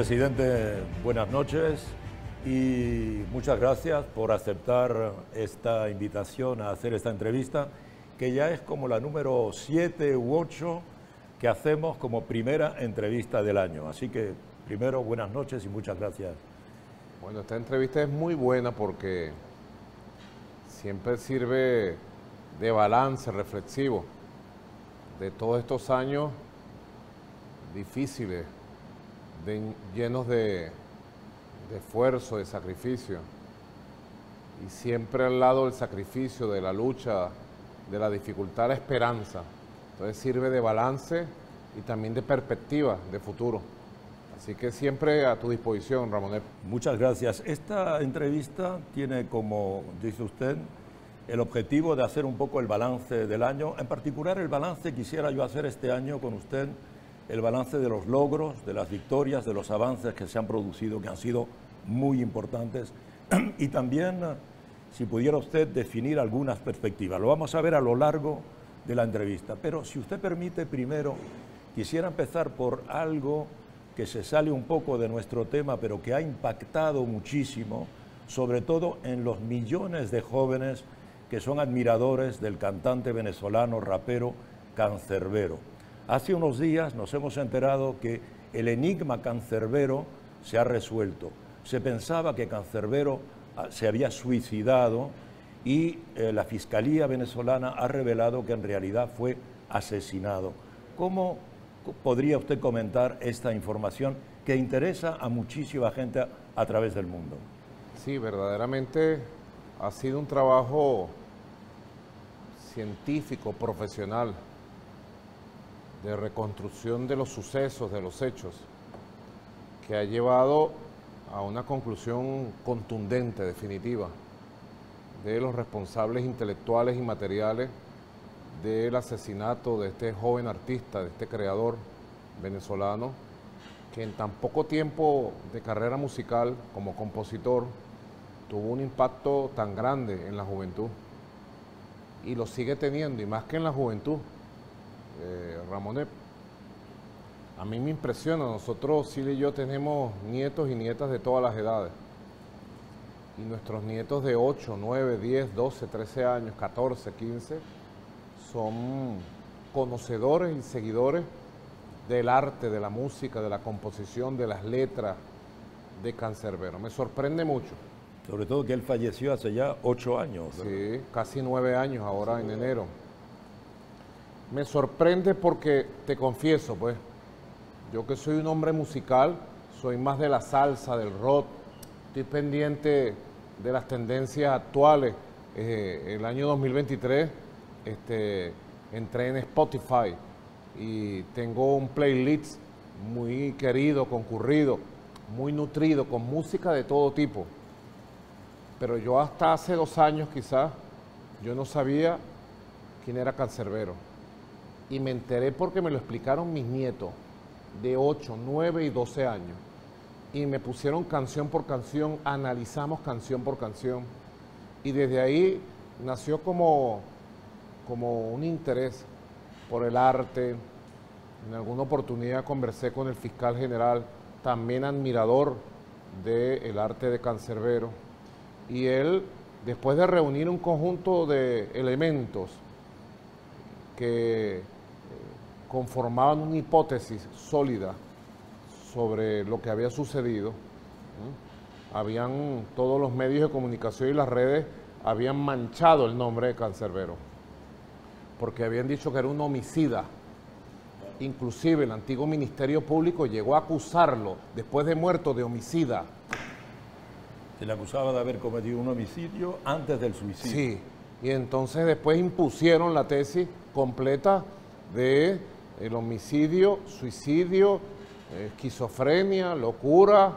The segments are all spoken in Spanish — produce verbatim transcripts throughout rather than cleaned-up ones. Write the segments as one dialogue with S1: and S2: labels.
S1: Presidente, buenas noches y muchas gracias por aceptar esta invitación a hacer esta entrevista, que ya es como la número siete u ocho que hacemos como primera entrevista del año. Así que, primero, buenas noches y muchas gracias.
S2: Bueno, esta entrevista es muy buena porque siempre sirve de balance reflexivo de todos estos años difíciles, de, llenos de, de esfuerzo, de sacrificio. Y siempre al lado del sacrificio, de la lucha, de la dificultad, la esperanza. Entonces sirve de balance y también de perspectiva de futuro. Así que siempre a tu disposición, Ramonet.
S1: Muchas gracias. Esta entrevista tiene, como dice usted, el objetivo de hacer un poco el balance del año. En particular, el balance quisiera yo hacer este año con usted, el balance de los logros, de las victorias, de los avances que se han producido, que han sido muy importantes. Y también, si pudiera usted definir algunas perspectivas. Lo vamos a ver a lo largo de la entrevista. Pero si usted permite, primero, quisiera empezar por algo que se sale un poco de nuestro tema, pero que ha impactado muchísimo, sobre todo en los millones de jóvenes que son admiradores del cantante venezolano rapero Canserbero. Hace unos días nos hemos enterado que el enigma Canserbero se ha resuelto. Se pensaba que Canserbero se había suicidado y eh, la Fiscalía venezolana ha revelado que en realidad fue asesinado. ¿Cómo podría usted comentar esta información que interesa a muchísima gente a, a través del mundo?
S2: Sí, verdaderamente ha sido un trabajo científico, profesional, de reconstrucción de los sucesos, de los hechos, que ha llevado a una conclusión contundente, definitiva, de los responsables intelectuales y materiales del asesinato de este joven artista, de este creador venezolano, que en tan poco tiempo de carrera musical como compositor tuvo un impacto tan grande en la juventud y lo sigue teniendo, y más que en la juventud. Eh, Ramonet, a mí me impresiona, nosotros, Silvia y yo, tenemos nietos y nietas de todas las edades, y nuestros nietos de ocho, nueve, diez, doce, trece años, catorce, quince, son conocedores y seguidores del arte, de la música, de la composición, de las letras de Canserbero. Me sorprende mucho.
S1: Sobre todo que él falleció hace ya ocho años. ¿verdad?
S2: Sí, casi nueve años ahora en enero. Me sorprende porque, te confieso, pues, yo que soy un hombre musical, soy más de la salsa, del rock, estoy pendiente de las tendencias actuales. Eh, el año dos mil veintitrés este, entré en Spotify y tengo un playlist muy querido, concurrido, muy nutrido, con música de todo tipo. Pero yo hasta hace dos años quizás, yo no sabía quién era Canserbero. Y me enteré porque me lo explicaron mis nietos de ocho, nueve y doce años. Y me pusieron canción por canción, analizamos canción por canción. Y desde ahí nació como, como un interés por el arte. En alguna oportunidad conversé con el fiscal general, también admirador del arte de Canserbero. Y él, después de reunir un conjunto de elementos que conformaban una hipótesis sólida sobre lo que había sucedido, ¿sí? Habían, todos los medios de comunicación y las redes habían manchado el nombre de Canserbero, porque habían dicho que era un homicida. Inclusive el antiguo Ministerio Público llegó a acusarlo, después de muerto, de homicida.
S1: Se le acusaba de haber cometido un homicidio antes del suicidio.
S2: Sí, y entonces después impusieron la tesis completa de el homicidio, suicidio, esquizofrenia, locura,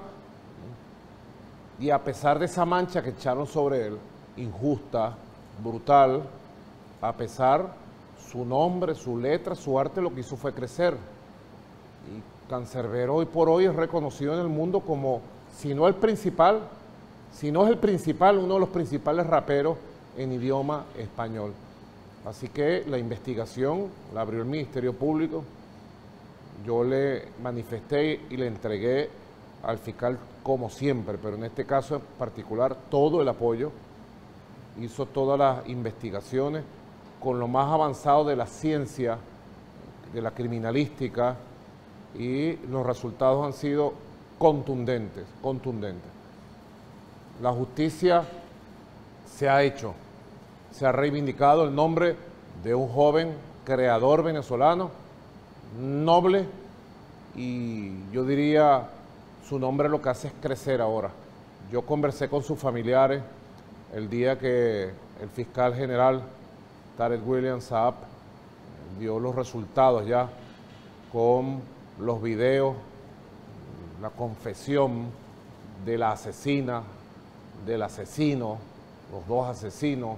S2: y a pesar de esa mancha que echaron sobre él, injusta, brutal, a pesar, su nombre, su letra, su arte lo que hizo fue crecer. Y Canserbero hoy por hoy es reconocido en el mundo como, si no el principal, si no es el principal, uno de los principales raperos en idioma español. Así que la investigación la abrió el Ministerio Público. Yo le manifesté y le entregué al fiscal como siempre, pero en este caso en particular todo el apoyo, hizo todas las investigaciones con lo más avanzado de la ciencia, de la criminalística, y los resultados han sido contundentes, contundentes. La justicia se ha hecho, se ha reivindicado el nombre de un joven creador venezolano, noble, y yo diría, su nombre lo que hace es crecer ahora. Yo conversé con sus familiares el día que el fiscal general Tarek William Saab dio los resultados ya con los videos, la confesión de la asesina, del asesino, los dos asesinos,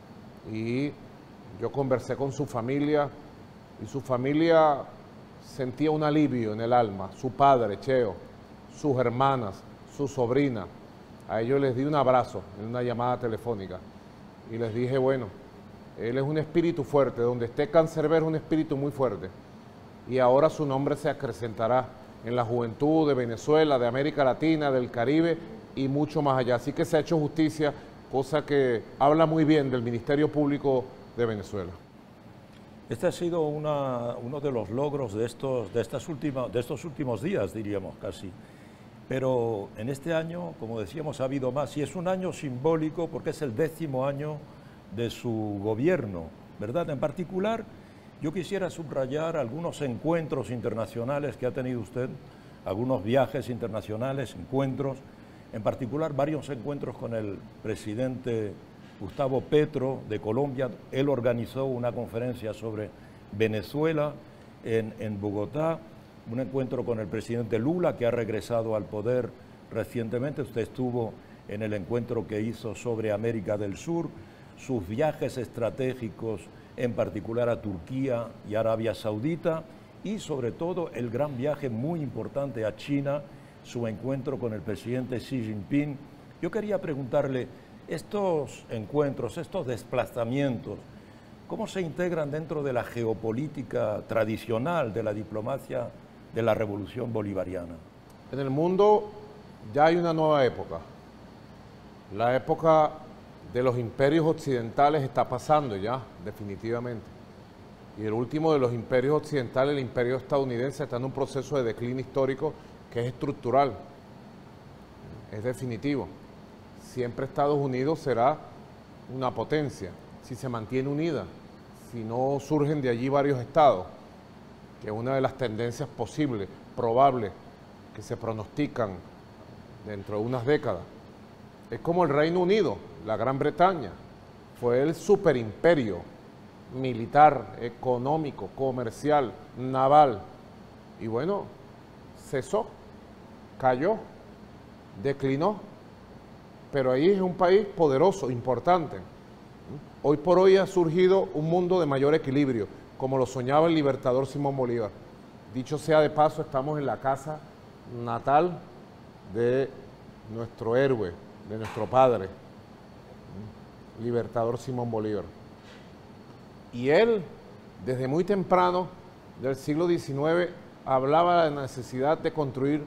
S2: y yo conversé con su familia y su familia sentía un alivio en el alma, su padre, Cheo, sus hermanas, su sobrina. A ellos les di un abrazo en una llamada telefónica y les dije, bueno, él es un espíritu fuerte, donde esté Cancerbero es un espíritu muy fuerte, y ahora su nombre se acrecentará en la juventud de Venezuela, de América Latina, del Caribe y mucho más allá. Así que se ha hecho justicia, cosa que habla muy bien del Ministerio Público de Venezuela.
S1: Este ha sido una, uno de los logros de estos, de, estas últimas, de estos últimos días, diríamos casi. Pero en este año, como decíamos, ha habido más, y es un año simbólico porque es el décimo año de su gobierno, ¿verdad? En particular, yo quisiera subrayar algunos encuentros internacionales que ha tenido usted, algunos viajes internacionales, encuentros, en particular varios encuentros con el presidente Gustavo Petro de Colombia. Él organizó una conferencia sobre Venezuela en, en Bogotá, un encuentro con el presidente Lula, que ha regresado al poder recientemente. Usted estuvo en el encuentro que hizo sobre América del Sur, sus viajes estratégicos, en particular a Turquía y Arabia Saudita, y sobre todo el gran viaje muy importante a China, su encuentro con el presidente Xi Jinping. Yo quería preguntarle, estos encuentros, estos desplazamientos, ¿cómo se integran dentro de la geopolítica tradicional de la diplomacia de la revolución bolivariana?
S2: En el mundo ya hay una nueva época. La época de los imperios occidentales está pasando ya, definitivamente. Y el último de los imperios occidentales, el imperio estadounidense, está en un proceso de declínio histórico que es estructural, es definitivo. Siempre Estados Unidos será una potencia, si se mantiene unida, si no surgen de allí varios estados, que es una de las tendencias posibles, probables, que se pronostican dentro de unas décadas. Es como el Reino Unido, la Gran Bretaña, fue el superimperio militar, económico, comercial, naval, y bueno, cesó, cayó, declinó, pero ahí es un país poderoso, importante. Hoy por hoy ha surgido un mundo de mayor equilibrio, como lo soñaba el libertador Simón Bolívar. Dicho sea de paso, estamos en la casa natal de nuestro héroe, de nuestro padre, libertador Simón Bolívar. Y él, desde muy temprano del siglo diecinueve, hablaba de la necesidad de construir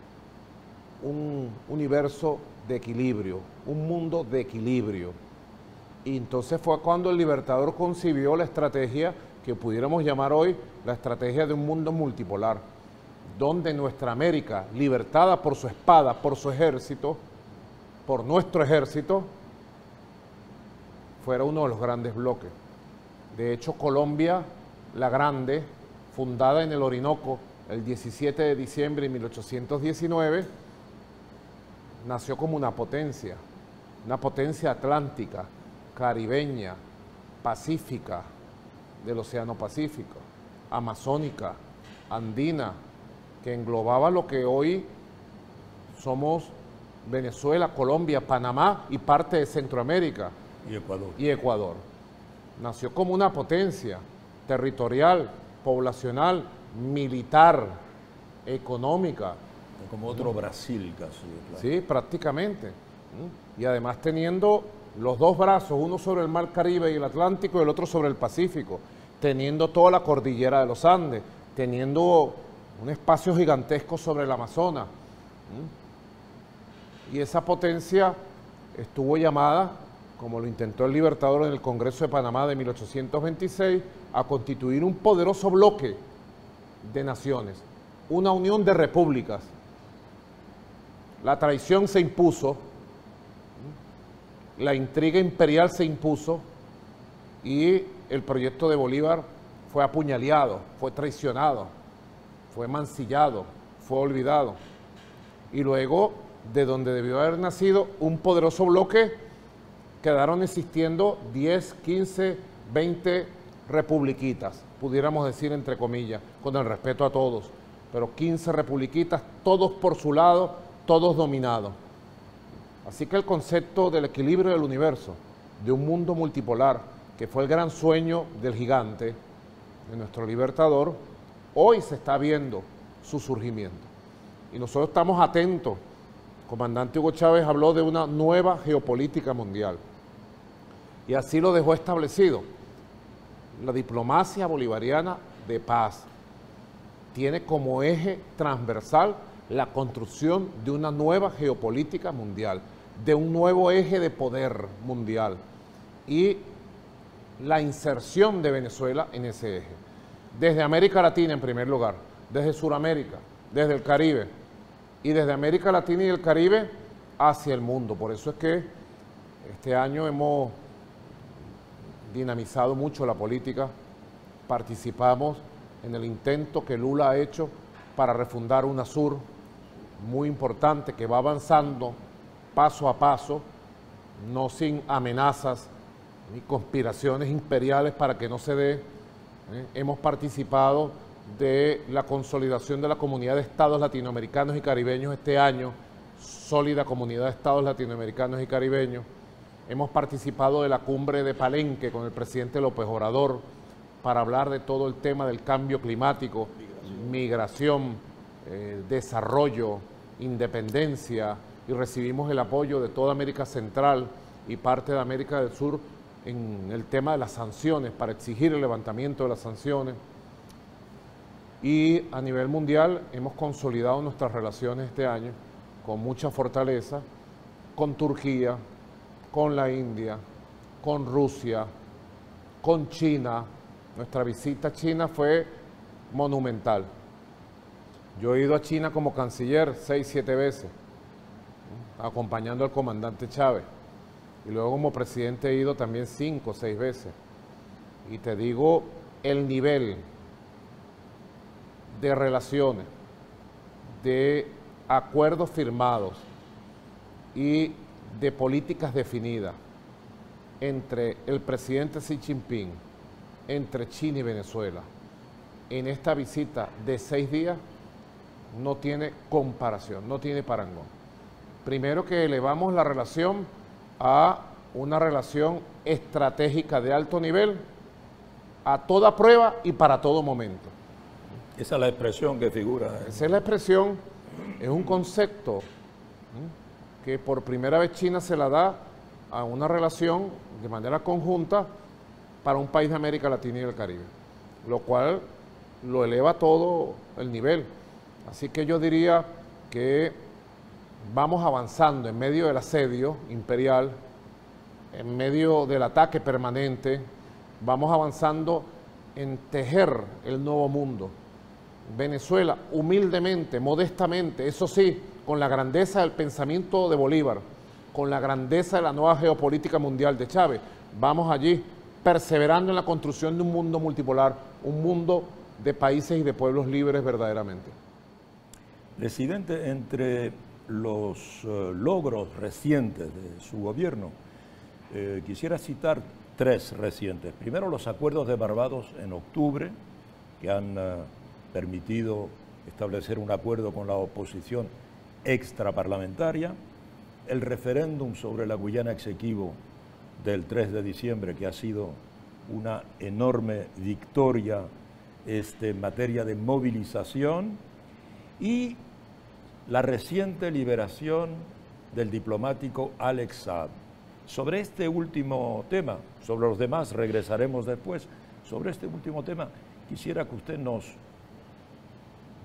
S2: un universo de equilibrio, un mundo de equilibrio. Y entonces fue cuando el libertador concibió la estrategia que pudiéramos llamar hoy la estrategia de un mundo multipolar, donde nuestra América, libertada por su espada, por su ejército, por nuestro ejército, fuera uno de los grandes bloques. De hecho, Colombia, la Grande, fundada en el Orinoco el diecisiete de diciembre de mil ochocientos diecinueve, nació como una potencia, una potencia atlántica, caribeña, pacífica, del Océano Pacífico, amazónica, andina, que englobaba lo que hoy somos Venezuela, Colombia, Panamá y parte de Centroamérica.
S1: Y Ecuador.
S2: Y Ecuador. Nació como una potencia territorial, poblacional, militar, económica.
S1: Como otro Brasil casi. Claro.
S2: Sí, prácticamente. Y además teniendo los dos brazos, uno sobre el Mar Caribe y el Atlántico y el otro sobre el Pacífico, teniendo toda la cordillera de los Andes, teniendo un espacio gigantesco sobre el Amazonas, ¿Mm? Y esa potencia estuvo llamada, como lo intentó el Libertador en el Congreso de Panamá de mil ochocientos veintiséis, a constituir un poderoso bloque de naciones, una unión de repúblicas. La traición se impuso, la intriga imperial se impuso y el proyecto de Bolívar fue apuñaleado, fue traicionado, fue mancillado, fue olvidado. Y luego, de donde debió haber nacido un poderoso bloque, quedaron existiendo diez, quince, veinte republiquitas, pudiéramos decir entre comillas, con el respeto a todos, pero quince republiquitas, todos por su lado, todos dominados. Así que el concepto del equilibrio del universo, de un mundo multipolar, que fue el gran sueño del gigante, de nuestro Libertador, hoy se está viendo su surgimiento. Y nosotros estamos atentos. El comandante Hugo Chávez habló de una nueva geopolítica mundial. Y así lo dejó establecido. La diplomacia bolivariana de paz tiene como eje transversal la construcción de una nueva geopolítica mundial, de un nuevo eje de poder mundial y la inserción de Venezuela en ese eje. Desde América Latina en primer lugar, desde Sudamérica, desde el Caribe y desde América Latina y el Caribe hacia el mundo. Por eso es que este año hemos dinamizado mucho la política, participamos en el intento que Lula ha hecho para refundar UNASUR, muy importante, que va avanzando paso a paso, no sin amenazas ni conspiraciones imperiales para que no se dé. ¿eh? Hemos participado de la consolidación de la comunidad de estados latinoamericanos y caribeños este año, sólida comunidad de estados latinoamericanos y caribeños. Hemos participado de la cumbre de Palenque con el presidente López Obrador para hablar de todo el tema del cambio climático, migración, migración eh, desarrollo, independencia, y recibimos el apoyo de toda América Central y parte de América del Sur en el tema de las sanciones, para exigir el levantamiento de las sanciones. Y a nivel mundial hemos consolidado nuestras relaciones este año con mucha fortaleza, con Turquía, con la India, con Rusia, con China. Nuestra visita a China fue monumental. Yo he ido a China como canciller seis, siete veces, acompañando al comandante Chávez. Y luego como presidente he ido también cinco o seis veces. Y te digo el nivel de relaciones, de acuerdos firmados y de políticas definidas entre el presidente Xi Jinping, entre China y Venezuela, en esta visita de seis días, no tiene comparación, no tiene parangón. Primero, que elevamos la relación a una relación estratégica de alto nivel, a toda prueba y para todo momento.
S1: Esa es la expresión que figura.
S2: Esa es la expresión, es un concepto ¿sí? que por primera vez China se la da a una relación de manera conjunta para un país de América Latina y del Caribe, lo cual lo eleva todo el nivel. Así que yo diría que vamos avanzando en medio del asedio imperial, en medio del ataque permanente, vamos avanzando en tejer el nuevo mundo. Venezuela, humildemente, modestamente, eso sí, con la grandeza del pensamiento de Bolívar, con la grandeza de la nueva geopolítica mundial de Chávez, vamos allí perseverando en la construcción de un mundo multipolar, un mundo de países y de pueblos libres verdaderamente.
S1: Presidente, entre los uh, logros recientes de su gobierno, eh, quisiera citar tres recientes. Primero, los acuerdos de Barbados en octubre, que han uh, permitido establecer un acuerdo con la oposición extraparlamentaria, el referéndum sobre la Guyana Esequibo del tres de diciembre, que ha sido una enorme victoria este, en materia de movilización, y la reciente liberación del diplomático Alex Saab. Sobre este último tema, sobre los demás regresaremos después, sobre este último tema quisiera que usted nos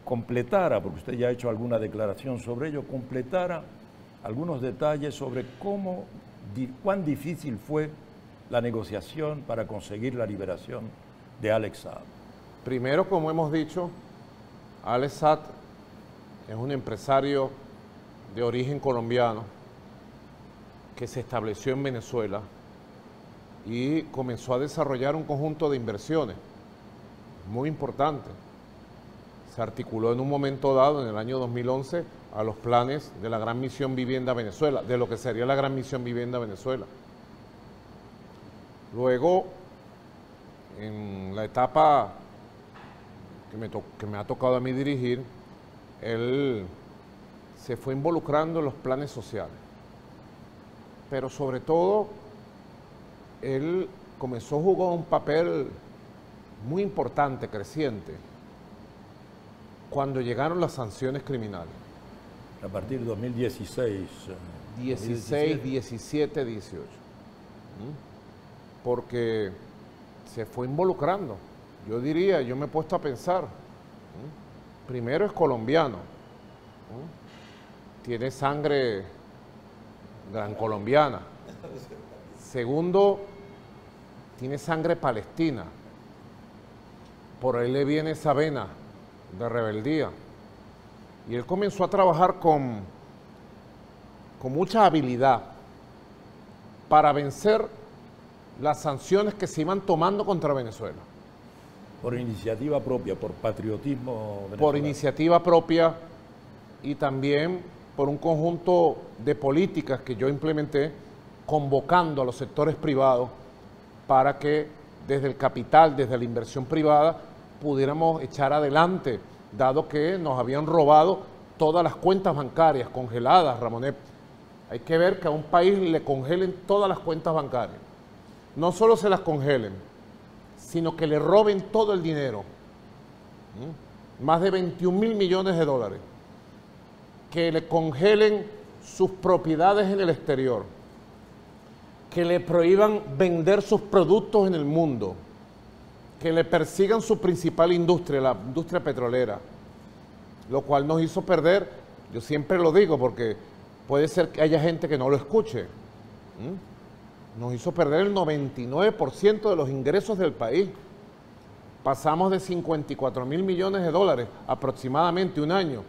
S1: completara, porque usted ya ha hecho alguna declaración sobre ello, completara algunos detalles sobre cómo, di, cuán difícil fue la negociación para conseguir la liberación de Alex Saab.
S2: Primero, como hemos dicho, Alex Saab es un empresario de origen colombiano que se estableció en Venezuela y comenzó a desarrollar un conjunto de inversiones muy importantes. Se articuló en un momento dado, en el año dos mil once, a los planes de la Gran Misión Vivienda Venezuela, de lo que sería la Gran Misión Vivienda Venezuela. Luego, en la etapa que me, to que me ha tocado a mí dirigir, él se fue involucrando en los planes sociales. Pero sobre todo, él comenzó a jugar un papel muy importante, creciente, cuando llegaron las sanciones criminales.
S1: A partir de dos mil dieciséis.
S2: dieciséis, diecisiete, dieciocho. Porque se fue involucrando. Yo diría, yo me he puesto a pensar, primero es colombiano, tiene sangre gran colombiana. Segundo, tiene sangre palestina. Por ahí le viene esa vena de rebeldía. Y él comenzó a trabajar con, con mucha habilidad para vencer las sanciones que se iban tomando contra Venezuela.
S1: Por iniciativa propia, por patriotismo venezolano.
S2: Por iniciativa propia y también por un conjunto de políticas que yo implementé convocando a los sectores privados para que desde el capital, desde la inversión privada, pudiéramos echar adelante, dado que nos habían robado todas las cuentas bancarias congeladas, Ramonet. Hay que ver que a un país le congelen todas las cuentas bancarias. No solo se las congelen, sino que le roben todo el dinero. ¿Mm? Más de veintiún mil millones de dólares. Que le congelen sus propiedades en el exterior. Que le prohíban vender sus productos en el mundo. Que le persigan su principal industria, la industria petrolera. Lo cual nos hizo perder, yo siempre lo digo porque puede ser que haya gente que no lo escuche. ¿Mm? Nos hizo perder el noventa y nueve por ciento de los ingresos del país. Pasamos de cincuenta y cuatro mil millones de dólares, aproximadamente un año,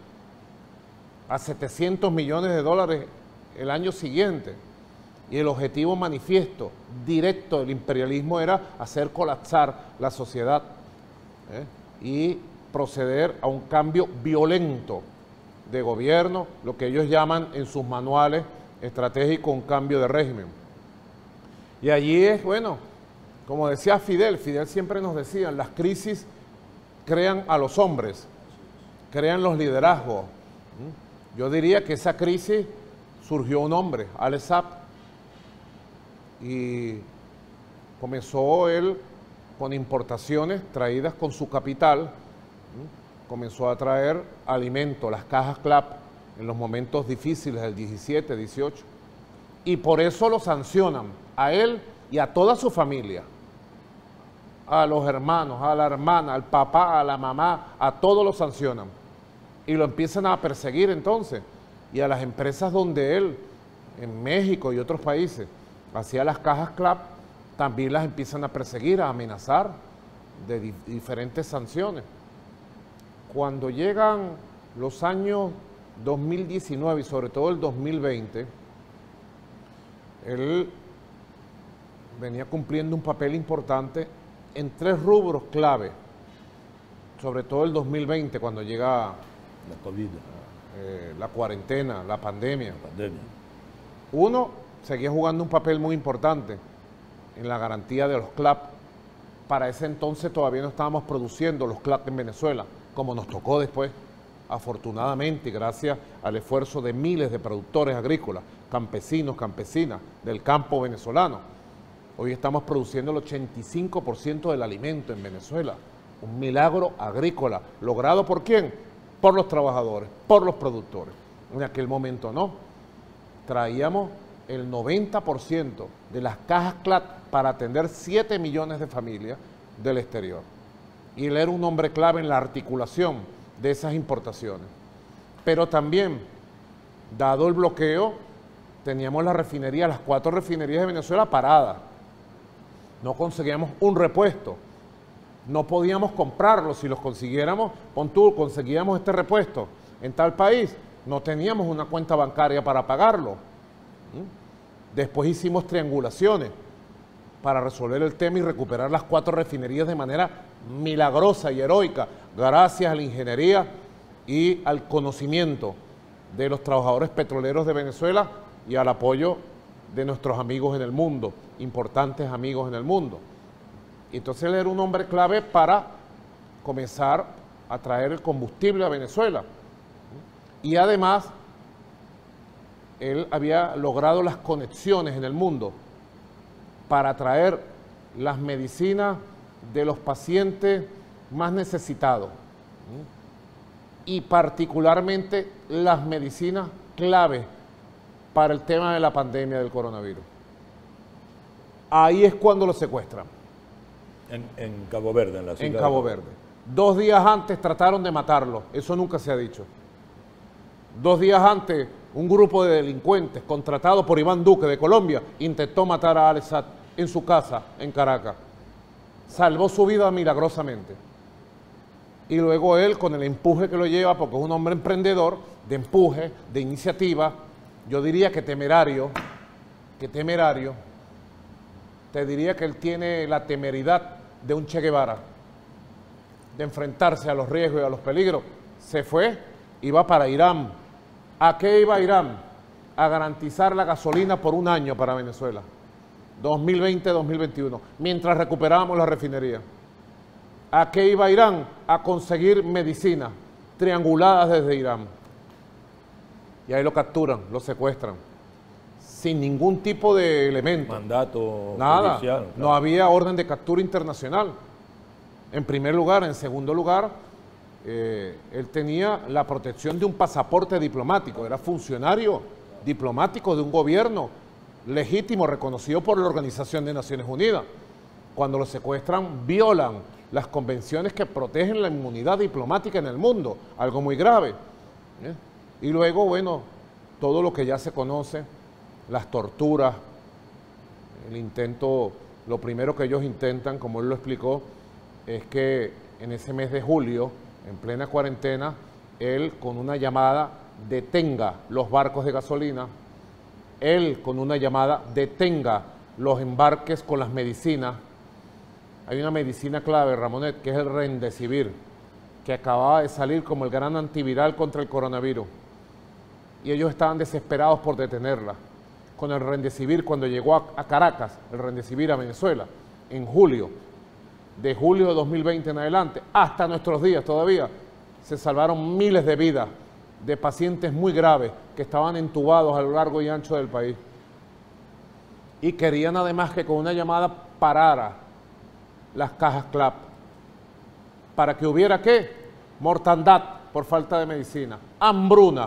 S2: a setecientos millones de dólares el año siguiente. Y el objetivo manifiesto, directo del imperialismo era hacer colapsar la sociedad ¿eh? y proceder a un cambio violento de gobierno, lo que ellos llaman en sus manuales estratégicos un cambio de régimen. Y allí es, bueno, como decía Fidel, Fidel siempre nos decía, las crisis crean a los hombres, crean los liderazgos. Yo diría que esa crisis surgió un hombre, Alex Saab, y comenzó él con importaciones traídas con su capital, comenzó a traer alimento, las cajas CLAP, en los momentos difíciles del diecisiete, dieciocho, y por eso lo sancionan a él y a toda su familia, a los hermanos, a la hermana, al papá, a la mamá, a todos los sancionan y lo empiezan a perseguir entonces, y a las empresas donde él, en México y otros países, hacía las cajas CLAP, también las empiezan a perseguir, a amenazar de di diferentes sanciones. Cuando llegan los años dos mil diecinueve y sobre todo el dos mil veinte, él venía cumpliendo un papel importante en tres rubros clave, sobre todo el dos mil veinte, cuando llega
S1: la COVID,
S2: eh, la cuarentena, la pandemia.
S1: la pandemia.
S2: Uno, seguía jugando un papel muy importante en la garantía de los CLAP. Para ese entonces todavía no estábamos produciendo los CLAP en Venezuela, como nos tocó después, afortunadamente, gracias al esfuerzo de miles de productores agrícolas, campesinos, campesinas del campo venezolano. Hoy estamos produciendo el ochenta y cinco por ciento del alimento en Venezuela. Un milagro agrícola. ¿Logrado por quién? Por los trabajadores, por los productores. En aquel momento no. Traíamos el noventa por ciento de las cajas CLAP para atender siete millones de familias del exterior. Y él era un hombre clave en la articulación de esas importaciones. Pero también, dado el bloqueo, teníamos la refinería, las cuatro refinerías de Venezuela paradas. No conseguíamos un repuesto. No podíamos comprarlos. Si los consiguiéramos, pon tú, conseguíamos este repuesto en tal país, no teníamos una cuenta bancaria para pagarlo. ¿Mm? Después hicimos triangulaciones para resolver el tema y recuperar las cuatro refinerías de manera milagrosa y heroica, gracias a la ingeniería y al conocimiento de los trabajadores petroleros de Venezuela y al apoyo de nuestros amigos en el mundo, importantes amigos en el mundo. Entonces él era un hombre clave para comenzar a traer el combustible a Venezuela. Y además, él había logrado las conexiones en el mundo para traer las medicinas de los pacientes más necesitados y particularmente las medicinas clave para el tema de la pandemia del coronavirus. Ahí es cuando lo secuestran.
S1: En, en Cabo Verde, en la ciudad.
S2: En Cabo Verde. Dos días antes trataron de matarlo, eso nunca se ha dicho. Dos días antes, un grupo de delincuentes contratado por Iván Duque de Colombia intentó matar a Alex Saab en su casa en Caracas. Salvó su vida milagrosamente. Y luego él, con el empuje que lo lleva, porque es un hombre emprendedor, de empuje, de iniciativa, yo diría que temerario, que temerario, te diría que él tiene la temeridad de un Che Guevara, de enfrentarse a los riesgos y a los peligros. Se fue, iba para Irán. ¿A qué iba Irán? A garantizar la gasolina por un año para Venezuela, dos mil veinte a dos mil veintiuno, mientras recuperábamos la refinería. ¿A qué iba Irán? A conseguir medicinas trianguladas desde Irán. Y ahí lo capturan, lo secuestran, sin ningún tipo de elemento.
S1: Mandato
S2: Nada,
S1: judicial, claro.
S2: No había orden de captura internacional. En primer lugar. En segundo lugar, eh, él tenía la protección de un pasaporte diplomático, era funcionario diplomático de un gobierno legítimo, reconocido por la Organización de Naciones Unidas. Cuando lo secuestran, violan las convenciones que protegen la inmunidad diplomática en el mundo, algo muy grave. ¿eh? Y luego, bueno, todo lo que ya se conoce, las torturas, el intento, lo primero que ellos intentan, como él lo explicó, es que en ese mes de julio, en plena cuarentena, él con una llamada detenga los barcos de gasolina, él con una llamada detenga los embarques con las medicinas. Hay una medicina clave, Ramonet, que es el Remdesivir, que acababa de salir como el gran antiviral contra el coronavirus. Y ellos estaban desesperados por detenerla. Con el Remdesivir, cuando llegó a, a Caracas, el Remdesivir a Venezuela, en julio, de julio de dos mil veinte en adelante, hasta nuestros días todavía, se salvaron miles de vidas de pacientes muy graves que estaban entubados a lo largo y ancho del país. Y querían además que con una llamada parara las cajas CLAP, para que hubiera, ¿qué? Mortandad por falta de medicina, hambruna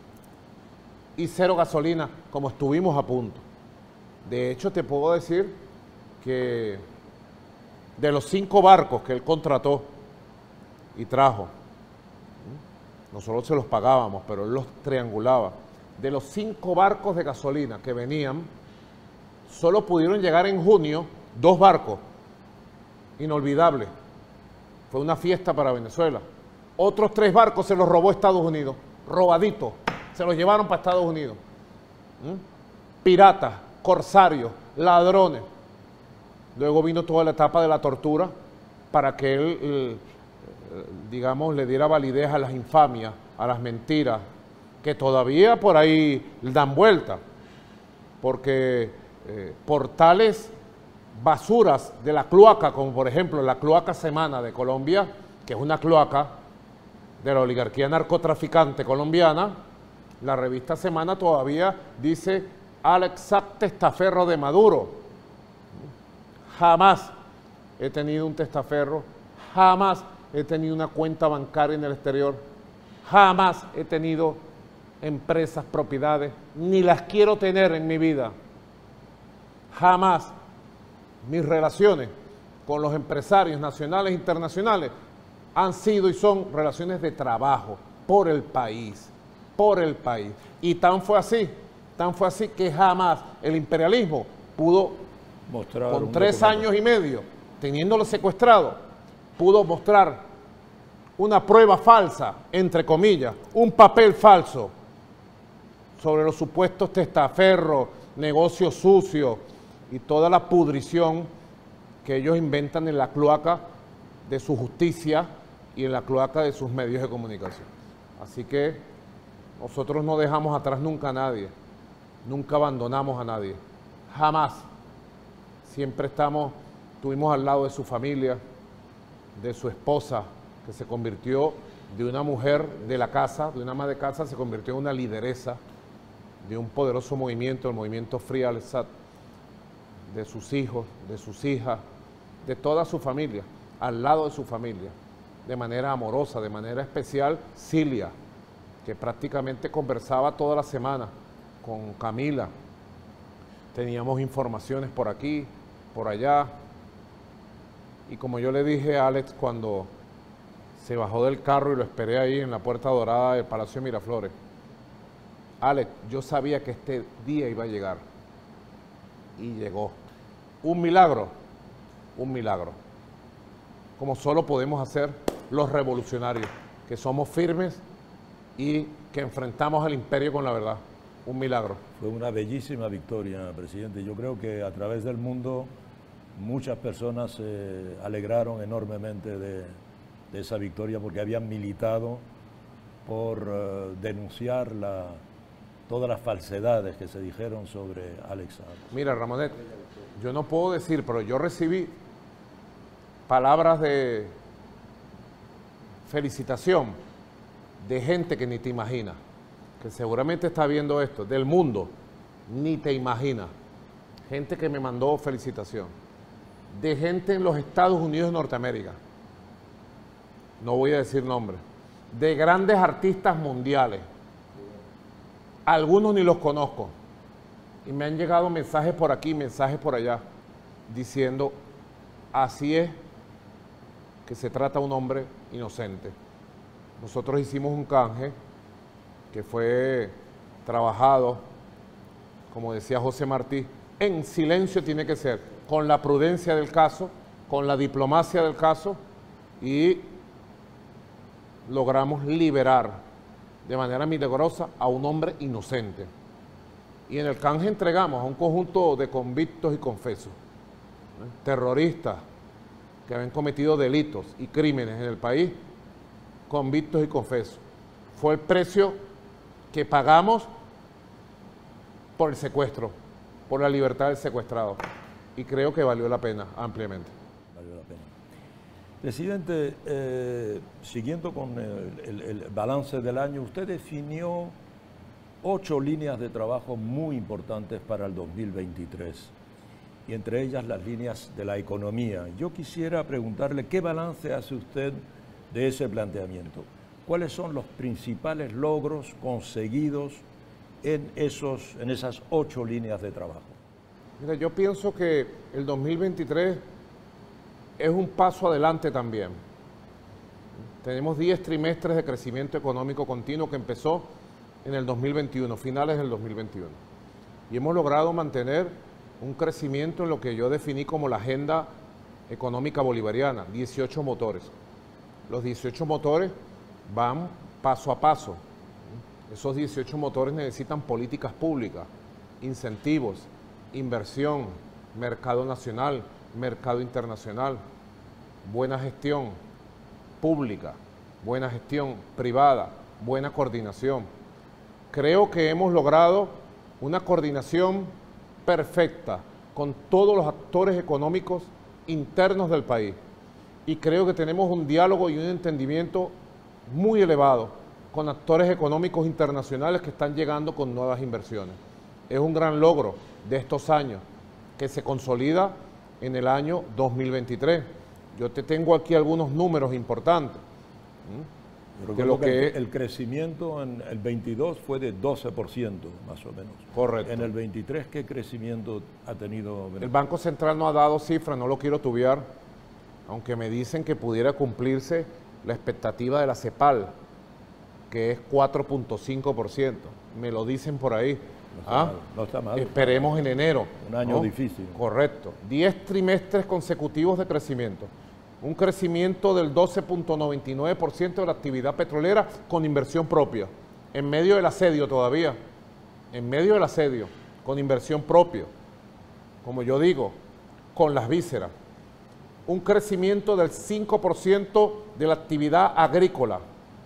S2: y cero gasolina, como estuvimos a punto. De hecho, te puedo decir que de los cinco barcos que él contrató y trajo, nosotros se los pagábamos, pero él los triangulaba. De los cinco barcos de gasolina que venían, solo pudieron llegar en junio dos barcos. Inolvidable. Fue una fiesta para Venezuela. Otros tres barcos se los robó Estados Unidos, robaditos. Se los llevaron para Estados Unidos. ¿Mm? Piratas, corsarios, ladrones. Luego vino toda la etapa de la tortura para que él, eh, digamos, le diera validez a las infamias, a las mentiras, que todavía por ahí dan vuelta. Porque eh, por tales basuras de la cloaca, como por ejemplo la cloaca Semana de Colombia, que es una cloaca de la oligarquía narcotraficante colombiana, la revista Semana todavía dice Alex Saab testaferro de Maduro. Jamás he tenido un testaferro, jamás he tenido una cuenta bancaria en el exterior, jamás he tenido empresas, propiedades, ni las quiero tener en mi vida. Jamás. Mis relaciones con los empresarios nacionales e internacionales han sido y son relaciones de trabajo por el país, por el país. Y tan fue así, tan fue así que jamás el imperialismo pudo,
S1: mostrar
S2: con tres años y medio, teniéndolo secuestrado, pudo mostrar una prueba falsa, entre comillas, un papel falso sobre los supuestos testaferros, negocios sucios y toda la pudrición que ellos inventan en la cloaca de su justicia y en la cloaca de sus medios de comunicación. Así que nosotros no dejamos atrás nunca a nadie, nunca abandonamos a nadie, jamás. Siempre estamos, estuvimos al lado de su familia, de su esposa, que se convirtió de una mujer de la casa, de una ama de casa, se convirtió en una lideresa de un poderoso movimiento, el movimiento Free Al-Assad, de sus hijos, de sus hijas, de toda su familia, al lado de su familia, de manera amorosa, de manera especial, Cilia, que prácticamente conversaba toda la semana con Camila. Teníamos informaciones por aquí, por allá, y como yo le dije a Alex cuando se bajó del carro y lo esperé ahí en la Puerta Dorada del Palacio de Miraflores, Alex, yo sabía que este día iba a llegar, y llegó. Un milagro, un milagro, como solo podemos hacer los revolucionarios, que somos firmes y que enfrentamos al imperio con la verdad. Un milagro.
S1: Fue una bellísima victoria, presidente. Yo creo que a través del mundo muchas personas se alegraron enormemente de, de esa victoria porque habían militado por uh, denunciar la, todas las falsedades que se dijeron sobre Alex Saab.
S2: Mira, Ramonet, yo no puedo decir, pero yo recibí palabras de felicitación de gente que ni te imaginas, que seguramente está viendo esto, del mundo, ni te imaginas. Gente que me mandó felicitación, de gente en los Estados Unidos de Norteamérica, no voy a decir nombres, de grandes artistas mundiales, algunos ni los conozco, y me han llegado mensajes por aquí, mensajes por allá, diciendo, así es que se trata un hombre inocente. Nosotros hicimos un canje que fue trabajado, como decía José Martí, en silencio tiene que ser, con la prudencia del caso, con la diplomacia del caso, y logramos liberar de manera milagrosa a un hombre inocente. Y en el canje entregamos a un conjunto de convictos y confesos, ¿eh? terroristas que habían cometido delitos y crímenes en el país, convictos y confesos. Fue el precio que pagamos por el secuestro, por la libertad del secuestrado, y creo que valió la pena ampliamente.
S1: Valió la pena. Presidente, eh, siguiendo con el, el, el balance del año, usted definió ocho líneas de trabajo muy importantes para el dos mil veintitrés, y entre ellas las líneas de la economía. Yo quisiera preguntarle qué balance hace usted de ese planteamiento. ¿Cuáles son los principales logros conseguidos en, esos, en esas ocho líneas de trabajo?
S2: Mira, yo pienso que el dos mil veintitrés es un paso adelante también. Tenemos diez trimestres de crecimiento económico continuo que empezó en el dos mil veintiuno, finales del dos mil veintiuno. Y hemos logrado mantener un crecimiento en lo que yo definí como la agenda económica bolivariana, dieciocho motores. Los dieciocho motores van paso a paso. Esos dieciocho motores necesitan políticas públicas, incentivos, inversión, mercado nacional, mercado internacional, buena gestión pública, buena gestión privada, buena coordinación. Creo que hemos logrado una coordinación perfecta con todos los actores económicos internos del país. Y creo que tenemos un diálogo y un entendimiento muy elevado con actores económicos internacionales que están llegando con nuevas inversiones. Es un gran logro de estos años que se consolida en el año dos mil veintitrés. Yo te tengo aquí algunos números importantes.
S1: De lo que el crecimiento en el veintidós fue de doce por ciento, más o menos.
S2: Correcto.
S1: En el veintitrés, ¿qué crecimiento ha tenido?
S2: El Banco Central no ha dado cifras, no lo quiero tubiar, aunque me dicen que pudiera cumplirse la expectativa de la CEPAL, que es cuatro punto cinco por ciento. Me lo dicen por ahí.
S1: No está
S2: ¿Ah?
S1: mal, no está mal.
S2: Esperemos en enero.
S1: Un año
S2: ¿no?
S1: difícil.
S2: Correcto. diez trimestres consecutivos de crecimiento. Un crecimiento del doce punto noventa y nueve por ciento de la actividad petrolera con inversión propia. En medio del asedio todavía. En medio del asedio. Con inversión propia. Como yo digo, con las vísceras. Un crecimiento del cinco por ciento de la actividad agrícola.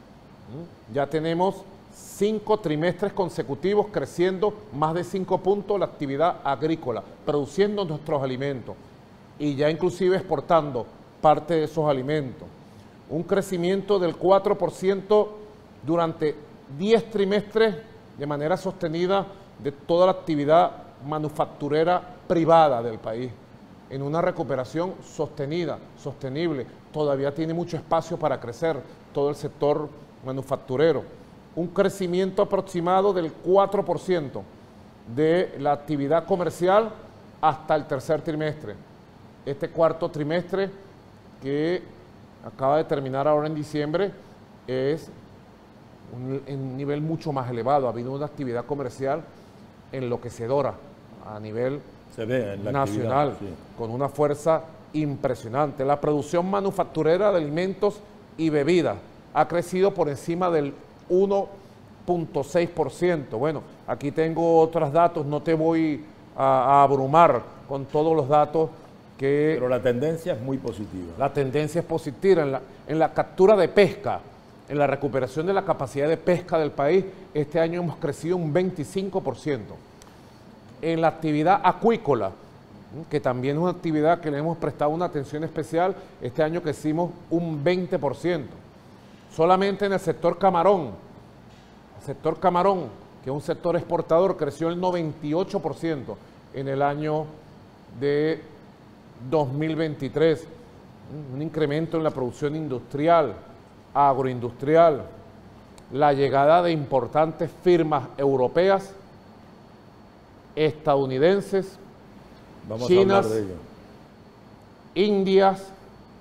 S2: Ya tenemos cinco trimestres consecutivos creciendo más de cinco puntos la actividad agrícola, produciendo nuestros alimentos y ya inclusive exportando parte de esos alimentos. Un crecimiento del cuatro por ciento durante diez trimestres de manera sostenida de toda la actividad manufacturera privada del país, en una recuperación sostenida, sostenible. Todavía tiene mucho espacio para crecer todo el sector manufacturero. Un crecimiento aproximado del cuatro por ciento de la actividad comercial hasta el tercer trimestre. Este cuarto trimestre que acaba de terminar ahora en diciembre es un, un nivel mucho más elevado. Ha habido una actividad comercial enloquecedora a nivel
S1: Se ve en la
S2: nacional,
S1: sí.
S2: con una fuerza impresionante. La producción manufacturera de alimentos y bebidas ha crecido por encima del uno punto seis por ciento. Bueno, aquí tengo otros datos, no te voy a, a abrumar con todos los datos que...
S1: Pero la tendencia es muy positiva.
S2: La tendencia es positiva. En la, en la captura de pesca, en la recuperación de la capacidad de pesca del país, este año hemos crecido un veinticinco por ciento. En la actividad acuícola, que también es una actividad que le hemos prestado una atención especial, este año crecimos un veinte por ciento. Solamente en el sector camarón, el sector camarón, que es un sector exportador, creció el noventa y ocho por ciento en el año de dos mil veintitrés. Un incremento en la producción industrial, agroindustrial, la llegada de importantes firmas europeas, estadounidenses,
S1: Vamos
S2: chinas,
S1: a hablar de ello.
S2: indias,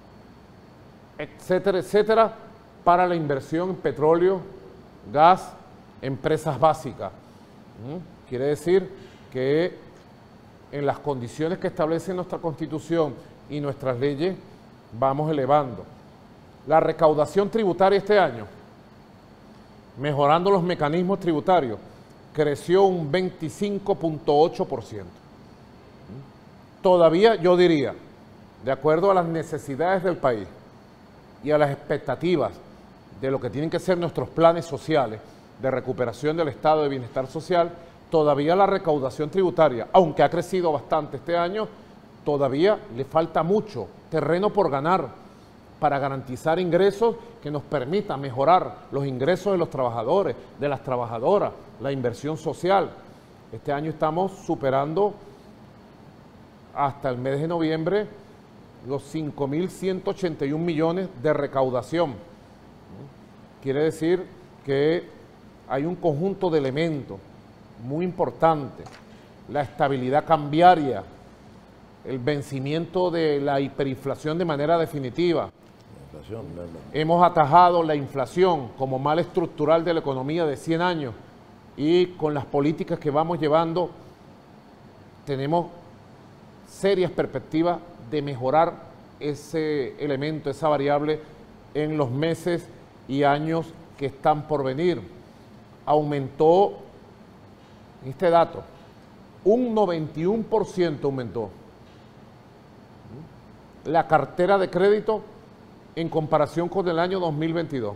S2: etcétera, etcétera, para la inversión en petróleo, gas, empresas básicas. ¿Mm? Quiere decir que en las condiciones que establece nuestra Constitución y nuestras leyes, vamos elevando. La recaudación tributaria este año, mejorando los mecanismos tributarios, creció un veinticinco punto ocho por ciento. Todavía yo diría, de acuerdo a las necesidades del país y a las expectativas de lo que tienen que ser nuestros planes sociales de recuperación del estado de bienestar social, todavía la recaudación tributaria, aunque ha crecido bastante este año, todavía le falta mucho terreno por ganar para garantizar ingresos que nos permitan mejorar los ingresos de los trabajadores, de las trabajadoras, la inversión social. Este año estamos superando hasta el mes de noviembre los cinco mil ciento ochenta y un millones de recaudación. Quiere decir que hay un conjunto de elementos muy importantes, la estabilidad cambiaria, el vencimiento de la hiperinflación de manera definitiva.
S1: La inflación, la, la.
S2: Hemos atajado la inflación como mal estructural de la economía de cien años y con las políticas que vamos llevando tenemos serias perspectivas de mejorar ese elemento, esa variable en los meses y años que están por venir. Aumentó, este dato, un noventa y uno por ciento aumentó la cartera de crédito en comparación con el año dos mil veintidós.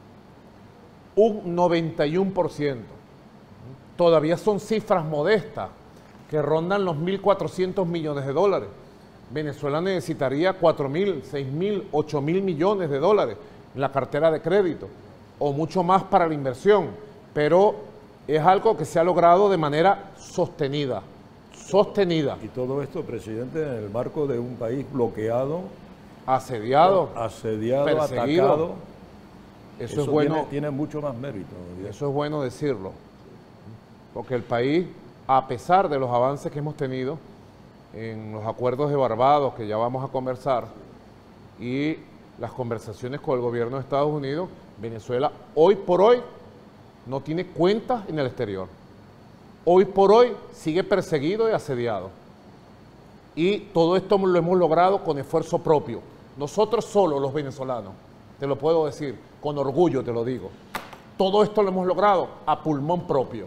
S2: Un noventa y uno por ciento. Todavía son cifras modestas que rondan los mil cuatrocientos millones de dólares. Venezuela necesitaría cuatro mil, seis mil, ocho mil millones de dólares en la cartera de crédito o mucho más para la inversión, pero es algo que se ha logrado de manera sostenida, sostenida.
S1: Y todo esto, presidente, en el marco de un país bloqueado,
S2: asediado,
S1: asediado,
S2: perseguido.
S1: atacado.
S2: Eso,
S1: Eso
S2: es bueno,
S1: tiene, tiene mucho más mérito.
S2: eso es bueno decirlo, porque el país, a pesar de los avances que hemos tenido en los acuerdos de Barbados, que ya vamos a conversar, y las conversaciones con el gobierno de Estados Unidos, Venezuela hoy por hoy no tiene cuentas en el exterior. Hoy por hoy sigue perseguido y asediado. Y todo esto lo hemos logrado con esfuerzo propio. Nosotros solos, los venezolanos, te lo puedo decir, con orgullo te lo digo. Todo esto lo hemos logrado a pulmón propio.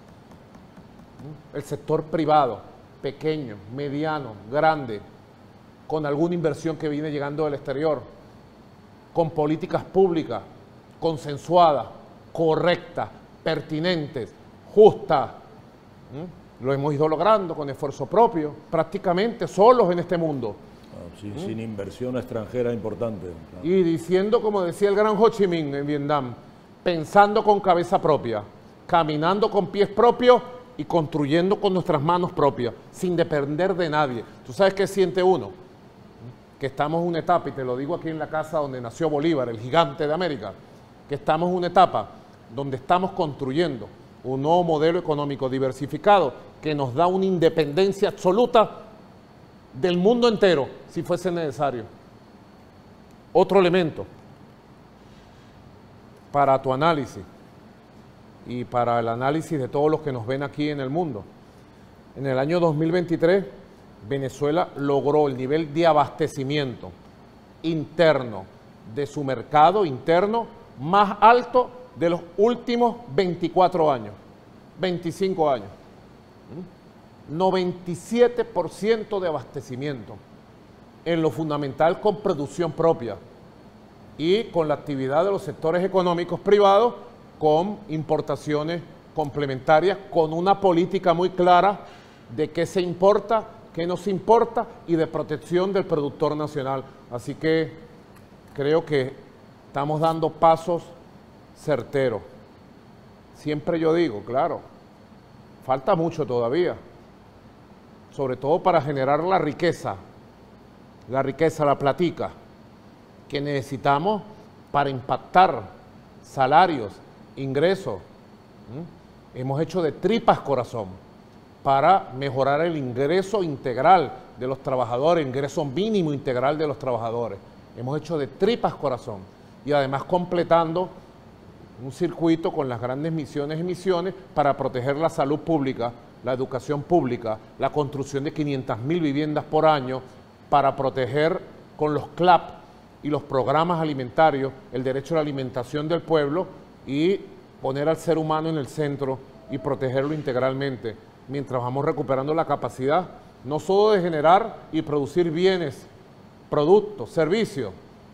S2: El sector privado, pequeño, mediano, grande, con alguna inversión que viene llegando del exterior, con políticas públicas consensuadas, correctas, pertinentes, justas. ¿Mm? Lo hemos ido logrando con esfuerzo propio, prácticamente solos en este mundo.
S1: Ah, sin, ¿Mm? sin inversión extranjera importante. Claro.
S2: Y diciendo, como decía el gran Ho Chi Minh en Vietnam, pensando con cabeza propia, caminando con pies propios y construyendo con nuestras manos propias, sin depender de nadie. ¿Tú sabes qué siente uno? Que estamos en una etapa, y te lo digo aquí en la casa donde nació Bolívar, el gigante de América, que estamos en una etapa donde estamos construyendo un nuevo modelo económico diversificado que nos da una independencia absoluta del mundo entero, si fuese necesario. Otro elemento para tu análisis y para el análisis de todos los que nos ven aquí en el mundo. En el año dos mil veintitrés, Venezuela logró el nivel de abastecimiento interno de su mercado interno más alto de los últimos veinticuatro años, veinticinco años. noventa y siete por ciento de abastecimiento, en lo fundamental con producción propia y con la actividad de los sectores económicos privados con importaciones complementarias, con una política muy clara de qué se importa, qué no se importa y de protección del productor nacional. Así que creo que estamos dando pasos certeros. Siempre yo digo, claro, falta mucho todavía, sobre todo para generar la riqueza, la riqueza, la platica, que necesitamos para impactar salarios, ingresos. ¿Mm? Hemos hecho de tripas corazón para mejorar el ingreso integral de los trabajadores, ingreso mínimo integral de los trabajadores. Hemos hecho de tripas corazón y además completando un circuito con las grandes misiones y misiones para proteger la salud pública, la educación pública, la construcción de quinientas mil viviendas por año, para proteger con los C L A P y los programas alimentarios el derecho a la alimentación del pueblo y poner al ser humano en el centro y protegerlo integralmente, mientras vamos recuperando la capacidad no solo de generar y producir bienes, productos, servicios,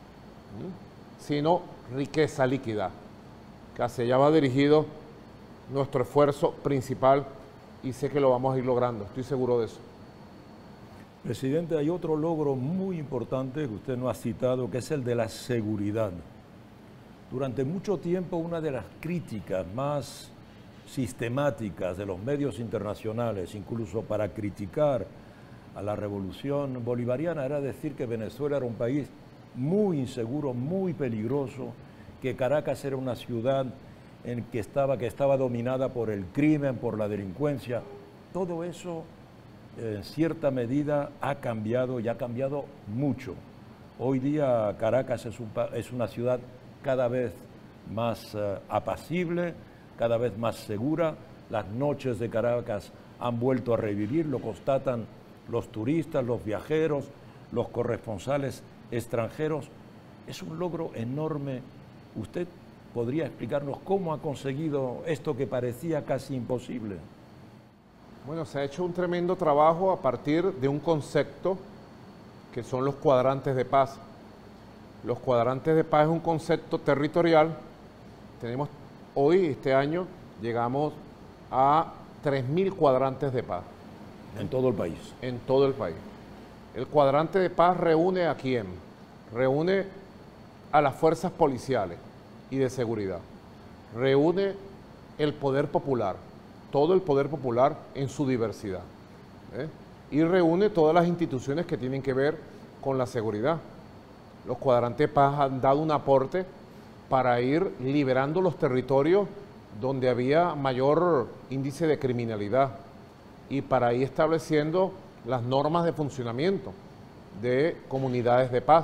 S2: sino riqueza líquida, que hacia allá va dirigido nuestro esfuerzo principal y sé que lo vamos a ir logrando, estoy seguro de eso.
S1: Presidente, hay otro logro muy importante que usted no ha citado, que es el de la seguridad. Durante mucho tiempo, una de las críticas más sistemáticas de los medios internacionales, incluso para criticar a la revolución bolivariana, era decir que Venezuela era un país muy inseguro, muy peligroso, que Caracas era una ciudad en que estaba, que estaba dominada por el crimen, por la delincuencia. Todo eso, en cierta medida, ha cambiado y ha cambiado mucho. Hoy día Caracas es, un, es una ciudad cada vez más uh, apacible, cada vez más segura. Las noches de Caracas han vuelto a revivir, lo constatan los turistas, los viajeros, los corresponsales extranjeros. Es un logro enorme. ¿Usted podría explicarnos cómo ha conseguido esto que parecía casi imposible?
S2: Bueno, se ha hecho un tremendo trabajo a partir de un concepto que son los cuadrantes de paz. Los cuadrantes de paz es un concepto territorial. Tenemos hoy, este año, llegamos a tres mil cuadrantes de paz.
S1: En todo el país.
S2: En todo el país. El cuadrante de paz reúne a quién? Reúne a las fuerzas policiales y de seguridad. Reúne el poder popular, todo el poder popular en su diversidad. ¿eh? Y reúne todas las instituciones que tienen que ver con la seguridad. Los cuadrantes de paz han dado un aporte para ir liberando los territorios donde había mayor índice de criminalidad y para ir estableciendo las normas de funcionamiento de comunidades de paz.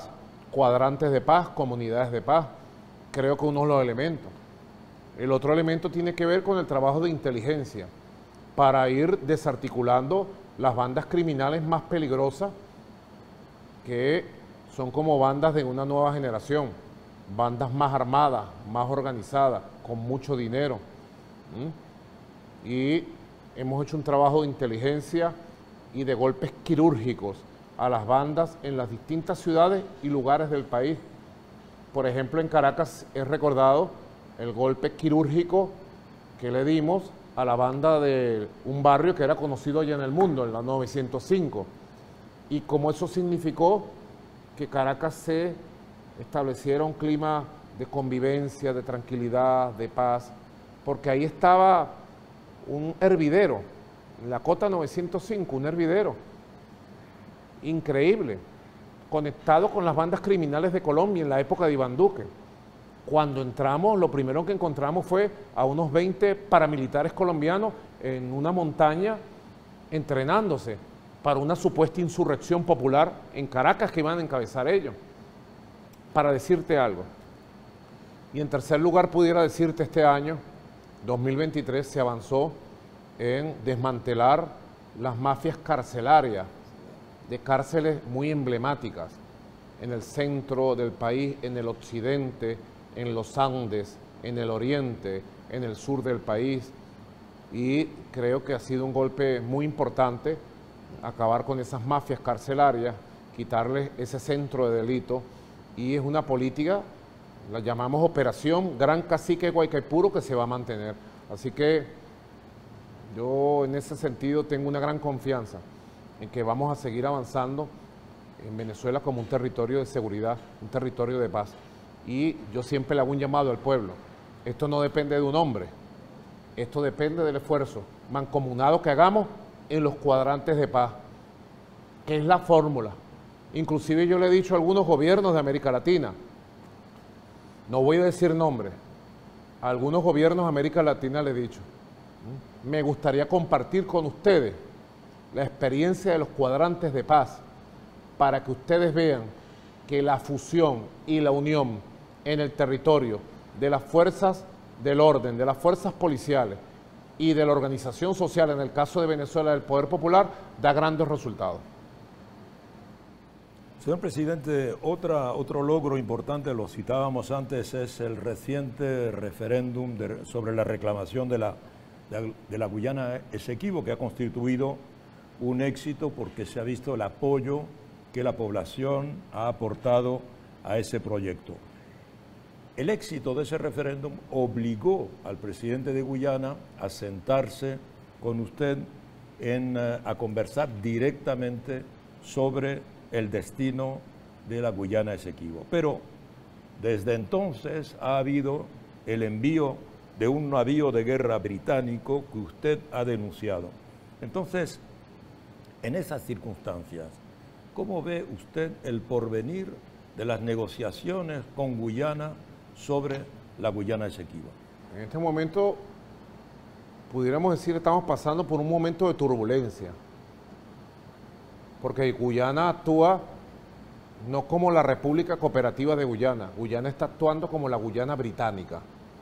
S2: cuadrantes de paz, comunidades de paz. Creo que uno de los elementos. El otro elemento tiene que ver con el trabajo de inteligencia para ir desarticulando las bandas criminales más peligrosas, que son como bandas de una nueva generación, bandas más armadas, más organizadas, con mucho dinero. ¿Mm? Y hemos hecho un trabajo de inteligencia y de golpes quirúrgicos a las bandas en las distintas ciudades y lugares del país. Por ejemplo, en Caracas es recordado el golpe quirúrgico que le dimos a la banda de un barrio que era conocido allá en el mundo, en la novecientos cinco. Y como eso significó que Caracas se estableciera un clima de convivencia, de tranquilidad, de paz, porque ahí estaba un hervidero, en la Cota novecientos cinco, un hervidero increíble, conectado con las bandas criminales de Colombia en la época de Iván Duque. Cuando entramos, lo primero que encontramos fue a unos veinte paramilitares colombianos en una montaña entrenándose para una supuesta insurrección popular en Caracas que iban a encabezar ellos. Para decirte algo. Y en tercer lugar, pudiera decirte, este año, dos mil veintitrés, se avanzó en desmantelar las mafias carcelarias, de cárceles muy emblemáticas en el centro del país, en el occidente, en los Andes, en el oriente, en el sur del país. Y creo que ha sido un golpe muy importante acabar con esas mafias carcelarias, quitarles ese centro de delito, y es una política, la llamamos Operación Gran Cacique Guaycaipuro, que se va a mantener. Así que yo en ese sentido tengo una gran confianza en que vamos a seguir avanzando en Venezuela como un territorio de seguridad, un territorio de paz. Y yo siempre le hago un llamado al pueblo. Esto no depende de un hombre, esto depende del esfuerzo mancomunado que hagamos en los cuadrantes de paz, que es la fórmula. Inclusive yo le he dicho a algunos gobiernos de América Latina, no voy a decir nombres, a algunos gobiernos de América Latina le he dicho, me gustaría compartir con ustedes la experiencia de los cuadrantes de paz para que ustedes vean que la fusión y la unión en el territorio de las fuerzas del orden, de las fuerzas policiales y de la organización social, en el caso de Venezuela del Poder Popular, da grandes resultados.
S1: Señor presidente, otra, otro logro importante, lo citábamos antes, es el reciente referéndum de, sobre la reclamación de la, de, de la Guyana Esequibo, que ha constituido un éxito porque se ha visto el apoyo que la población ha aportado a ese proyecto. El éxito de ese referéndum obligó al presidente de Guyana a sentarse con usted en, uh, a conversar directamente sobre el destino de la Guyana Esequibo. Pero desde entonces ha habido el envío de un navío de guerra británico que usted ha denunciado. Entonces, en esas circunstancias, ¿cómo ve usted el porvenir de las negociaciones con Guyana sobre la Guyana Esequibo?
S2: En este momento, pudiéramos decir, estamos pasando por un momento de turbulencia, porque Guyana actúa no como la República Cooperativa de Guyana, Guyana está actuando como la Guyana británica,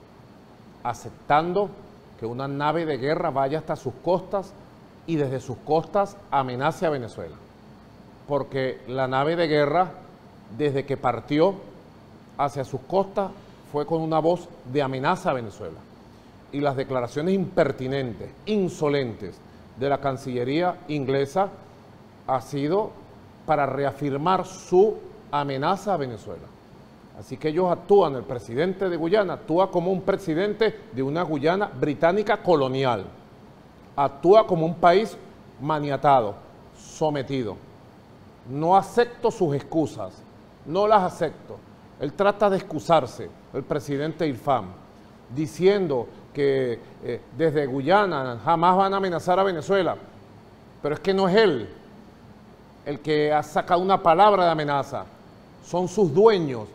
S2: aceptando que una nave de guerra vaya hasta sus costas y desde sus costas amenace a Venezuela, porque la nave de guerra, desde que partió hacia sus costas, fue con una voz de amenaza a Venezuela. Y las declaraciones impertinentes, insolentes de la Cancillería inglesa ha sido para reafirmar su amenaza a Venezuela. Así que ellos actúan, el presidente de Guyana actúa como un presidente de una Guyana británica colonial. Actúa como un país maniatado, sometido. No acepto sus excusas, no las acepto. Él trata de excusarse, el presidente Irfan, diciendo que eh, desde Guyana jamás van a amenazar a Venezuela. Pero es que no es él el que ha sacado una palabra de amenaza, son sus dueños.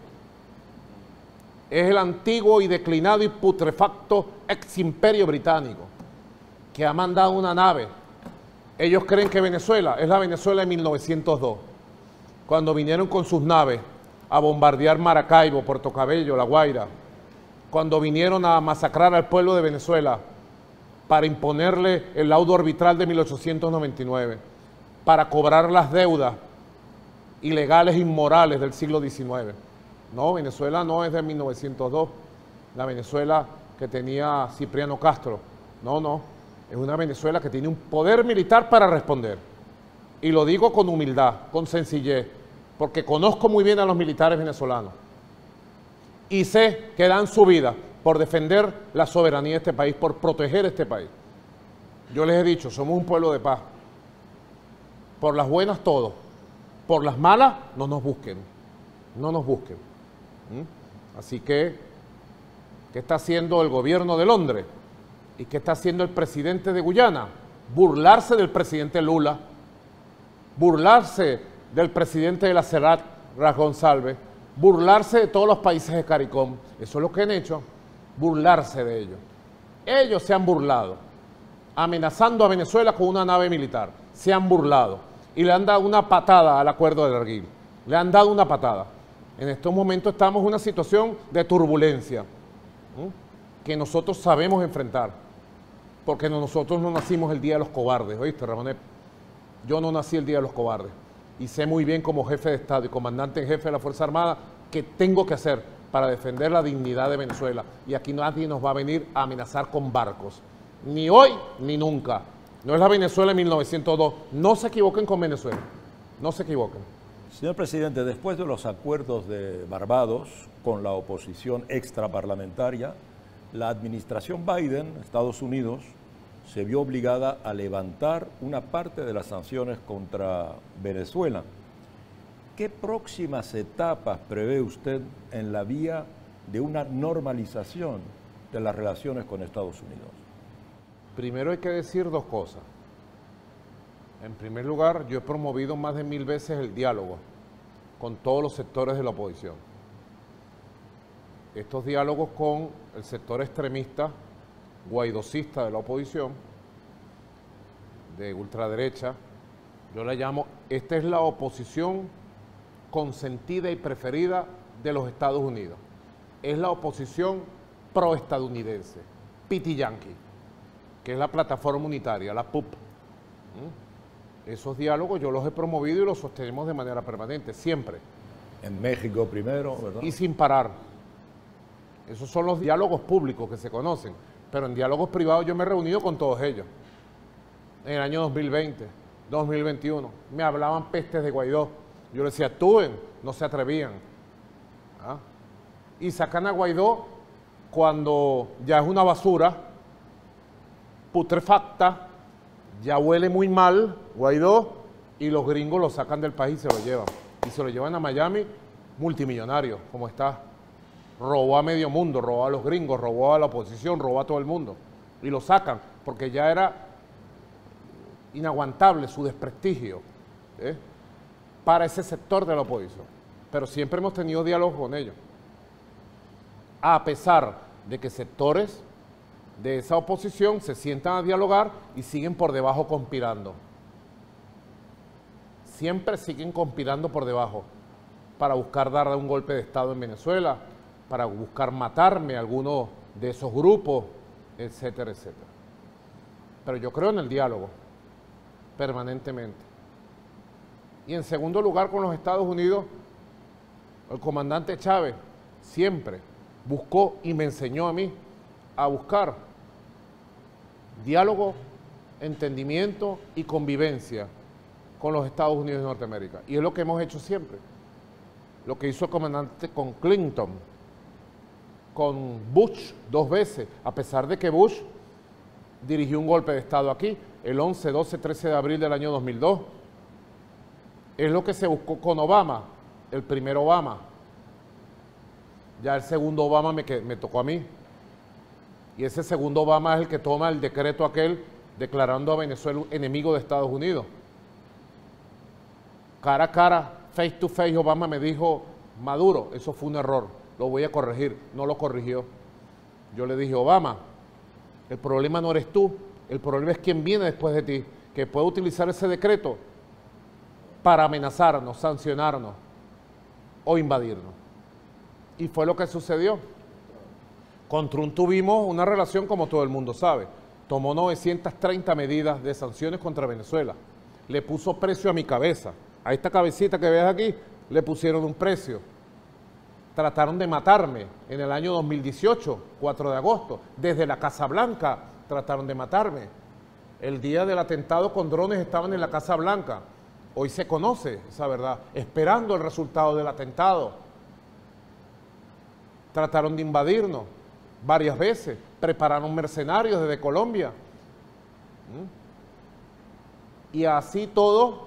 S2: Es el antiguo y declinado y putrefacto ex imperio británico que ha mandado una nave. Ellos creen que Venezuela es la Venezuela de mil novecientos dos, cuando vinieron con sus naves a bombardear Maracaibo, Puerto Cabello, La Guaira, cuando vinieron a masacrar al pueblo de Venezuela para imponerle el laudo arbitral de mil ochocientos noventa y nueve, para cobrar las deudas ilegales, inmorales del siglo diecinueve. No, Venezuela no es de mil novecientos dos, la Venezuela que tenía Cipriano Castro. No, no, es una Venezuela que tiene un poder militar para responder. Y lo digo con humildad, con sencillez, porque conozco muy bien a los militares venezolanos. Y sé que dan su vida por defender la soberanía de este país, por proteger este país. Yo les he dicho, somos un pueblo de paz. Por las buenas todo, por las malas no nos busquen, no nos busquen. ¿Mm? Así que, ¿qué está haciendo el gobierno de Londres? ¿Y qué está haciendo el presidente de Guyana? Burlarse del presidente Lula, burlarse del presidente de la CERAT, Ras González, burlarse de todos los países de CARICOM. Eso es lo que han hecho, burlarse de ellos. Ellos se han burlado, amenazando a Venezuela con una nave militar. Se han burlado y le han dado una patada al acuerdo de Darguil. Le han dado una patada. En estos momentos estamos en una situación de turbulencia, ¿sí?, que nosotros sabemos enfrentar, porque nosotros no nacimos el día de los cobardes, ¿oíste, Ramonet? Yo no nací el día de los cobardes y sé muy bien como jefe de Estado y comandante en jefe de la Fuerza Armada qué tengo que hacer para defender la dignidad de Venezuela, y aquí nadie nos va a venir a amenazar con barcos, ni hoy ni nunca. No es la Venezuela de mil novecientos dos, no se equivoquen con Venezuela, no se equivoquen.
S1: Señor presidente, después de los acuerdos de Barbados con la oposición extraparlamentaria, la administración Biden, Estados Unidos, se vio obligada a levantar una parte de las sanciones contra Venezuela. ¿Qué próximas etapas prevé usted en la vía de una normalización de las relaciones con Estados Unidos?
S2: Primero hay que decir dos cosas. En primer lugar, yo he promovido más de mil veces el diálogo con todos los sectores de la oposición. Estos diálogos con el sector extremista, guaidocista de la oposición, de ultraderecha, yo la llamo, esta es la oposición consentida y preferida de los Estados Unidos. Es la oposición proestadounidense, Piti Yankee, que es la plataforma unitaria, la P U P. ¿Mm? Esos diálogos yo los he promovido y los sostenemos de manera permanente, siempre.
S1: En México primero, ¿verdad?
S2: Y sin parar. Esos son los diálogos públicos que se conocen, pero en diálogos privados yo me he reunido con todos ellos. En el año dos mil veinte, dos mil veintiuno, me hablaban pestes de Guaidó. Yo les decía, actúen, no se atrevían. ¿Ah? Y sacan a Guaidó cuando ya es una basura putrefacta, ya huele muy mal Guaidó, y los gringos lo sacan del país y se lo llevan. Y se lo llevan a Miami, multimillonario, como está. Robó a medio mundo, robó a los gringos, robó a la oposición, robó a todo el mundo. Y lo sacan, porque ya era inaguantable su desprestigio, ¿eh?, para ese sector de la oposición. Pero siempre hemos tenido diálogo con ellos. A pesar de que sectores de esa oposición se sientan a dialogar y siguen por debajo conspirando. Siempre siguen conspirando por debajo para buscar dar un golpe de Estado en Venezuela, para buscar matarme a alguno de esos grupos, etcétera, etcétera. Pero yo creo en el diálogo, permanentemente. Y en segundo lugar, con los Estados Unidos, el comandante Chávez siempre buscó y me enseñó a mí a buscar diálogo, entendimiento y convivencia con los Estados Unidos de Norteamérica. Y es lo que hemos hecho siempre. Lo que hizo el comandante con Clinton, con Bush dos veces, a pesar de que Bush dirigió un golpe de Estado aquí, el once, doce, trece de abril del año dos mil dos. Es lo que se buscó con Obama, el primer Obama. Ya el segundo Obama me, me tocó a mí. Y ese segundo Obama es el que toma el decreto aquel declarando a Venezuela enemigo de Estados Unidos. Cara a cara, face to face, Obama me dijo, Maduro, eso fue un error, lo voy a corregir. No lo corrigió. Yo le dije, Obama, el problema no eres tú, el problema es quien viene después de ti, que puede utilizar ese decreto para amenazarnos, sancionarnos. o invadirnos. Y fue lo que sucedió. Con Trump tuvimos una relación, como todo el mundo sabe. Tomó novecientas treinta medidas de sanciones contra Venezuela. Le puso precio a mi cabeza. A esta cabecita que ves aquí, le pusieron un precio. Trataron de matarme en el año dos mil dieciocho, cuatro de agosto. Desde la Casa Blanca trataron de matarme. El día del atentado con drones estaban en la Casa Blanca. Hoy se conoce esa verdad, esperando el resultado del atentado. Trataron de invadirnos varias veces, prepararon mercenarios desde Colombia. ¿Mm? Y así todo,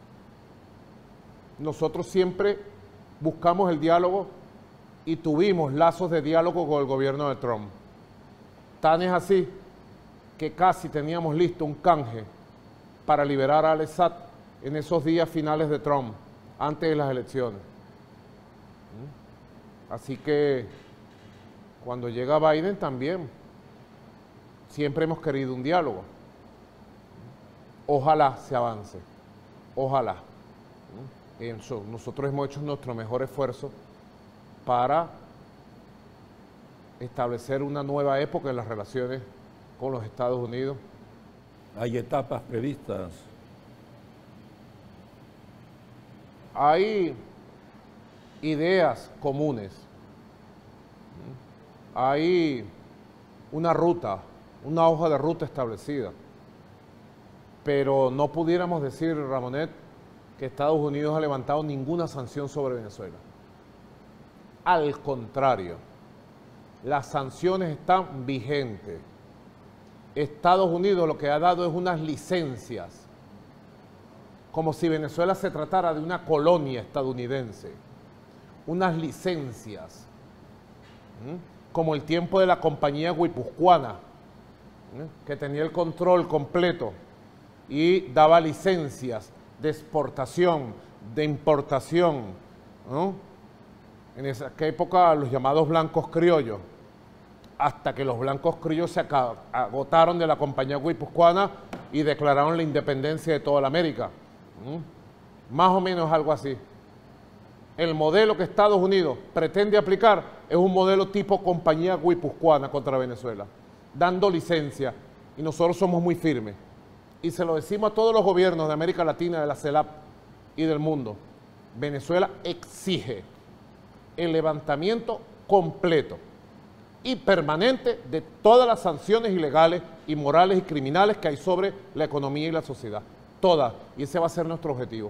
S2: nosotros siempre buscamos el diálogo y tuvimos lazos de diálogo con el gobierno de Trump. Tan es así que casi teníamos listo un canje para liberar a al-Assad en esos días finales de Trump, antes de las elecciones. ¿Mm? Así que cuando llega Biden también, siempre hemos querido un diálogo. Ojalá se avance, ojalá. Eso, nosotros hemos hecho nuestro mejor esfuerzo para establecer una nueva época en las relaciones con los Estados Unidos.
S1: ¿Hay etapas previstas?
S2: Hay ideas comunes. Hay una ruta, una hoja de ruta establecida, pero no pudiéramos decir, Ramonet, que Estados Unidos ha levantado ninguna sanción sobre Venezuela. Al contrario, las sanciones están vigentes. Estados Unidos lo que ha dado es unas licencias, como si Venezuela se tratara de una colonia estadounidense, unas licencias. ¿Mm? Como el tiempo de la compañía guipuzcoana, ¿eh? que tenía el control completo y daba licencias de exportación, de importación, ¿no? En esa época los llamados blancos criollos, hasta que los blancos criollos se agotaron de la compañía guipuzcoana y declararon la independencia de toda la América. ¿eh? Más o menos algo así. El modelo que Estados Unidos pretende aplicar es un modelo tipo compañía guipuzcoana contra Venezuela, dando licencia, y nosotros somos muy firmes. Y se lo decimos a todos los gobiernos de América Latina, de la CELAC y del mundo. Venezuela exige el levantamiento completo y permanente de todas las sanciones ilegales, inmorales y criminales que hay sobre la economía y la sociedad. Todas. Y ese va a ser nuestro objetivo.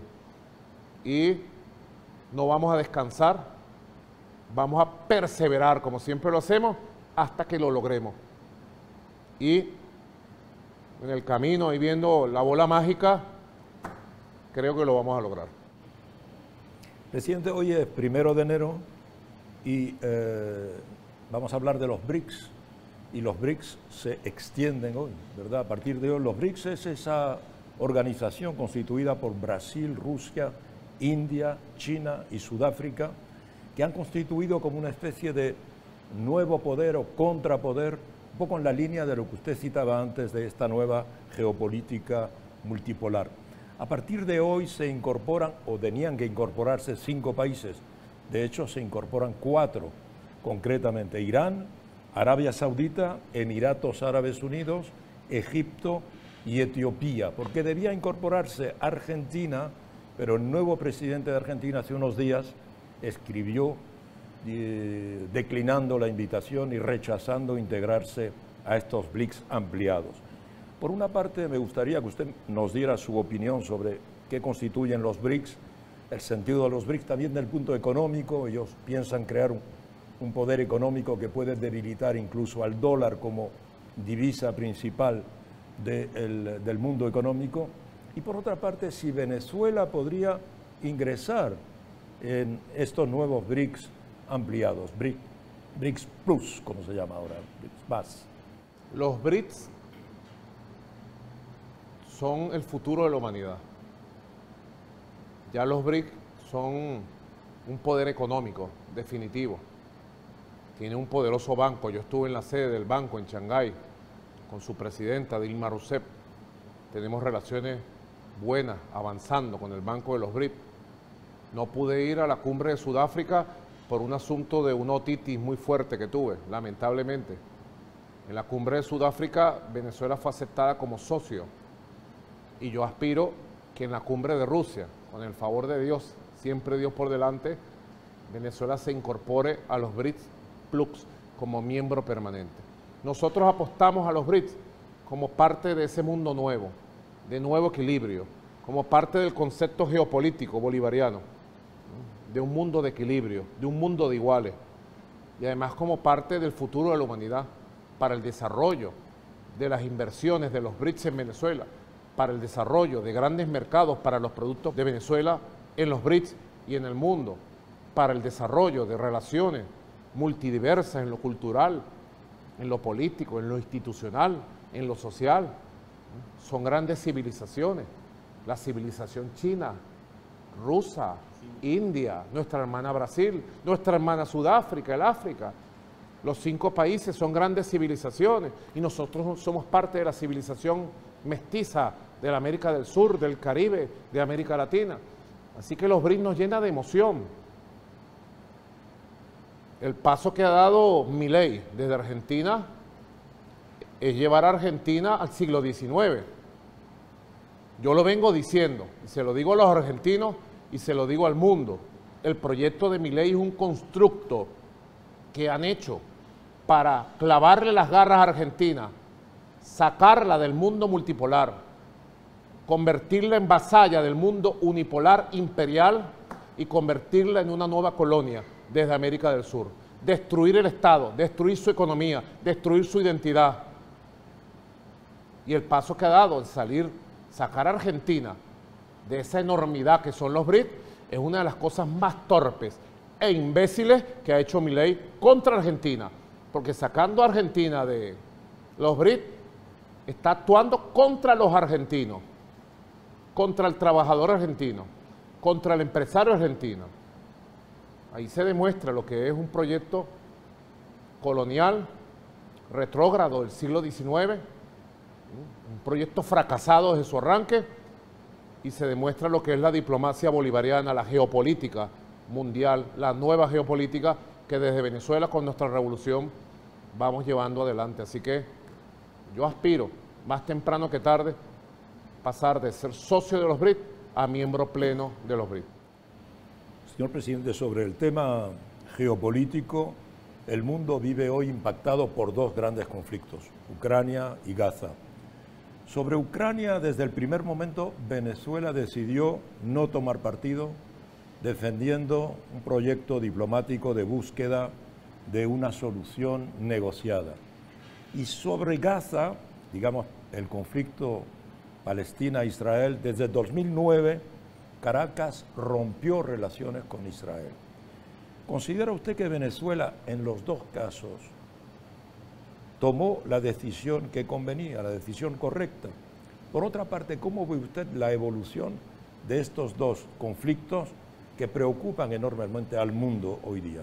S2: Y no vamos a descansar, vamos a perseverar, como siempre lo hacemos, hasta que lo logremos. Y en el camino, y viendo la bola mágica, creo que lo vamos a lograr.
S1: Presidente, hoy es primero de enero y eh, vamos a hablar de los BRICS. Y los BRICS se extienden hoy, ¿verdad? A partir de hoy, los BRICS es esa organización constituida por Brasil, Rusia, India, China y Sudáfrica, que han constituido como una especie de nuevo poder o contrapoder, un poco en la línea de lo que usted citaba antes de esta nueva geopolítica multipolar. A partir de hoy se incorporan, o tenían que incorporarse, cinco países. De hecho, se incorporan cuatro, concretamente Irán, Arabia Saudita, Emiratos Árabes Unidos, Egipto y Etiopía, porque debía incorporarse Argentina, pero el nuevo presidente de Argentina hace unos días escribió eh, declinando la invitación y rechazando integrarse a estos BRICS ampliados. Por una parte, me gustaría que usted nos diera su opinión sobre qué constituyen los BRICS, el sentido de los BRICS también del punto económico. Ellos piensan crear un, un poder económico que puede debilitar incluso al dólar como divisa principal de el, del mundo económico. Y por otra parte, si Venezuela podría ingresar en estos nuevos BRICS ampliados, BRICS, BRICS Plus, como se llama ahora, BRICS más.
S2: Los BRICS son el futuro de la humanidad. Ya los BRICS son un poder económico definitivo. Tiene un poderoso banco. Yo estuve en la sede del banco en Shanghái con su presidenta Dilma Rousseff. Tenemos relaciones buenas, avanzando con el Banco de los BRICS. No pude ir a la cumbre de Sudáfrica por un asunto de una otitis muy fuerte que tuve, lamentablemente. En la cumbre de Sudáfrica, Venezuela fue aceptada como socio y yo aspiro que en la cumbre de Rusia, con el favor de Dios, siempre Dios por delante, Venezuela se incorpore a los BRICS Plus como miembro permanente. Nosotros apostamos a los BRICS como parte de ese mundo nuevo, de nuevo equilibrio, como parte del concepto geopolítico bolivariano, de un mundo de equilibrio, de un mundo de iguales, y además como parte del futuro de la humanidad, para el desarrollo de las inversiones de los BRICS en Venezuela, para el desarrollo de grandes mercados para los productos de Venezuela en los BRICS y en el mundo, para el desarrollo de relaciones multidiversas en lo cultural, en lo político, en lo institucional, en lo social. Son grandes civilizaciones, la civilización china, rusa, India, nuestra hermana Brasil, nuestra hermana Sudáfrica, el África. Los cinco países son grandes civilizaciones y nosotros somos parte de la civilización mestiza de la América del Sur, del Caribe, de América Latina. Así que los BRICS nos llena de emoción. El paso que ha dado Milei desde Argentina es llevar a Argentina al siglo diecinueve. Yo lo vengo diciendo, y se lo digo a los argentinos y se lo digo al mundo. El proyecto de Milei es un constructo que han hecho para clavarle las garras a Argentina, sacarla del mundo multipolar, convertirla en vasalla del mundo unipolar imperial y convertirla en una nueva colonia desde América del Sur. Destruir el Estado, destruir su economía, destruir su identidad. Y el paso que ha dado en salir, sacar a Argentina de esa enormidad que son los BRICS, es una de las cosas más torpes e imbéciles que ha hecho Milei contra Argentina. Porque sacando a Argentina de los BRICS, está actuando contra los argentinos, contra el trabajador argentino, contra el empresario argentino. Ahí se demuestra lo que es un proyecto colonial, retrógrado del siglo diecinueve, un proyecto fracasado desde su arranque, y se demuestra lo que es la diplomacia bolivariana, la geopolítica mundial, la nueva geopolítica que desde Venezuela con nuestra revolución vamos llevando adelante. Así que yo aspiro, más temprano que tarde, pasar de ser socio de los BRICS a miembro pleno de los BRICS.
S1: Señor presidente, sobre el tema geopolítico, el mundo vive hoy impactado por dos grandes conflictos, Ucrania y Gaza. Sobre Ucrania, desde el primer momento, Venezuela decidió no tomar partido, defendiendo un proyecto diplomático de búsqueda de una solución negociada. Y sobre Gaza, digamos, el conflicto Palestina-Israel, desde dos mil nueve, Caracas rompió relaciones con Israel. ¿Considera usted que Venezuela, en los dos casos, tomó la decisión que convenía, la decisión correcta? Por otra parte, ¿cómo ve usted la evolución de estos dos conflictos que preocupan enormemente al mundo hoy día?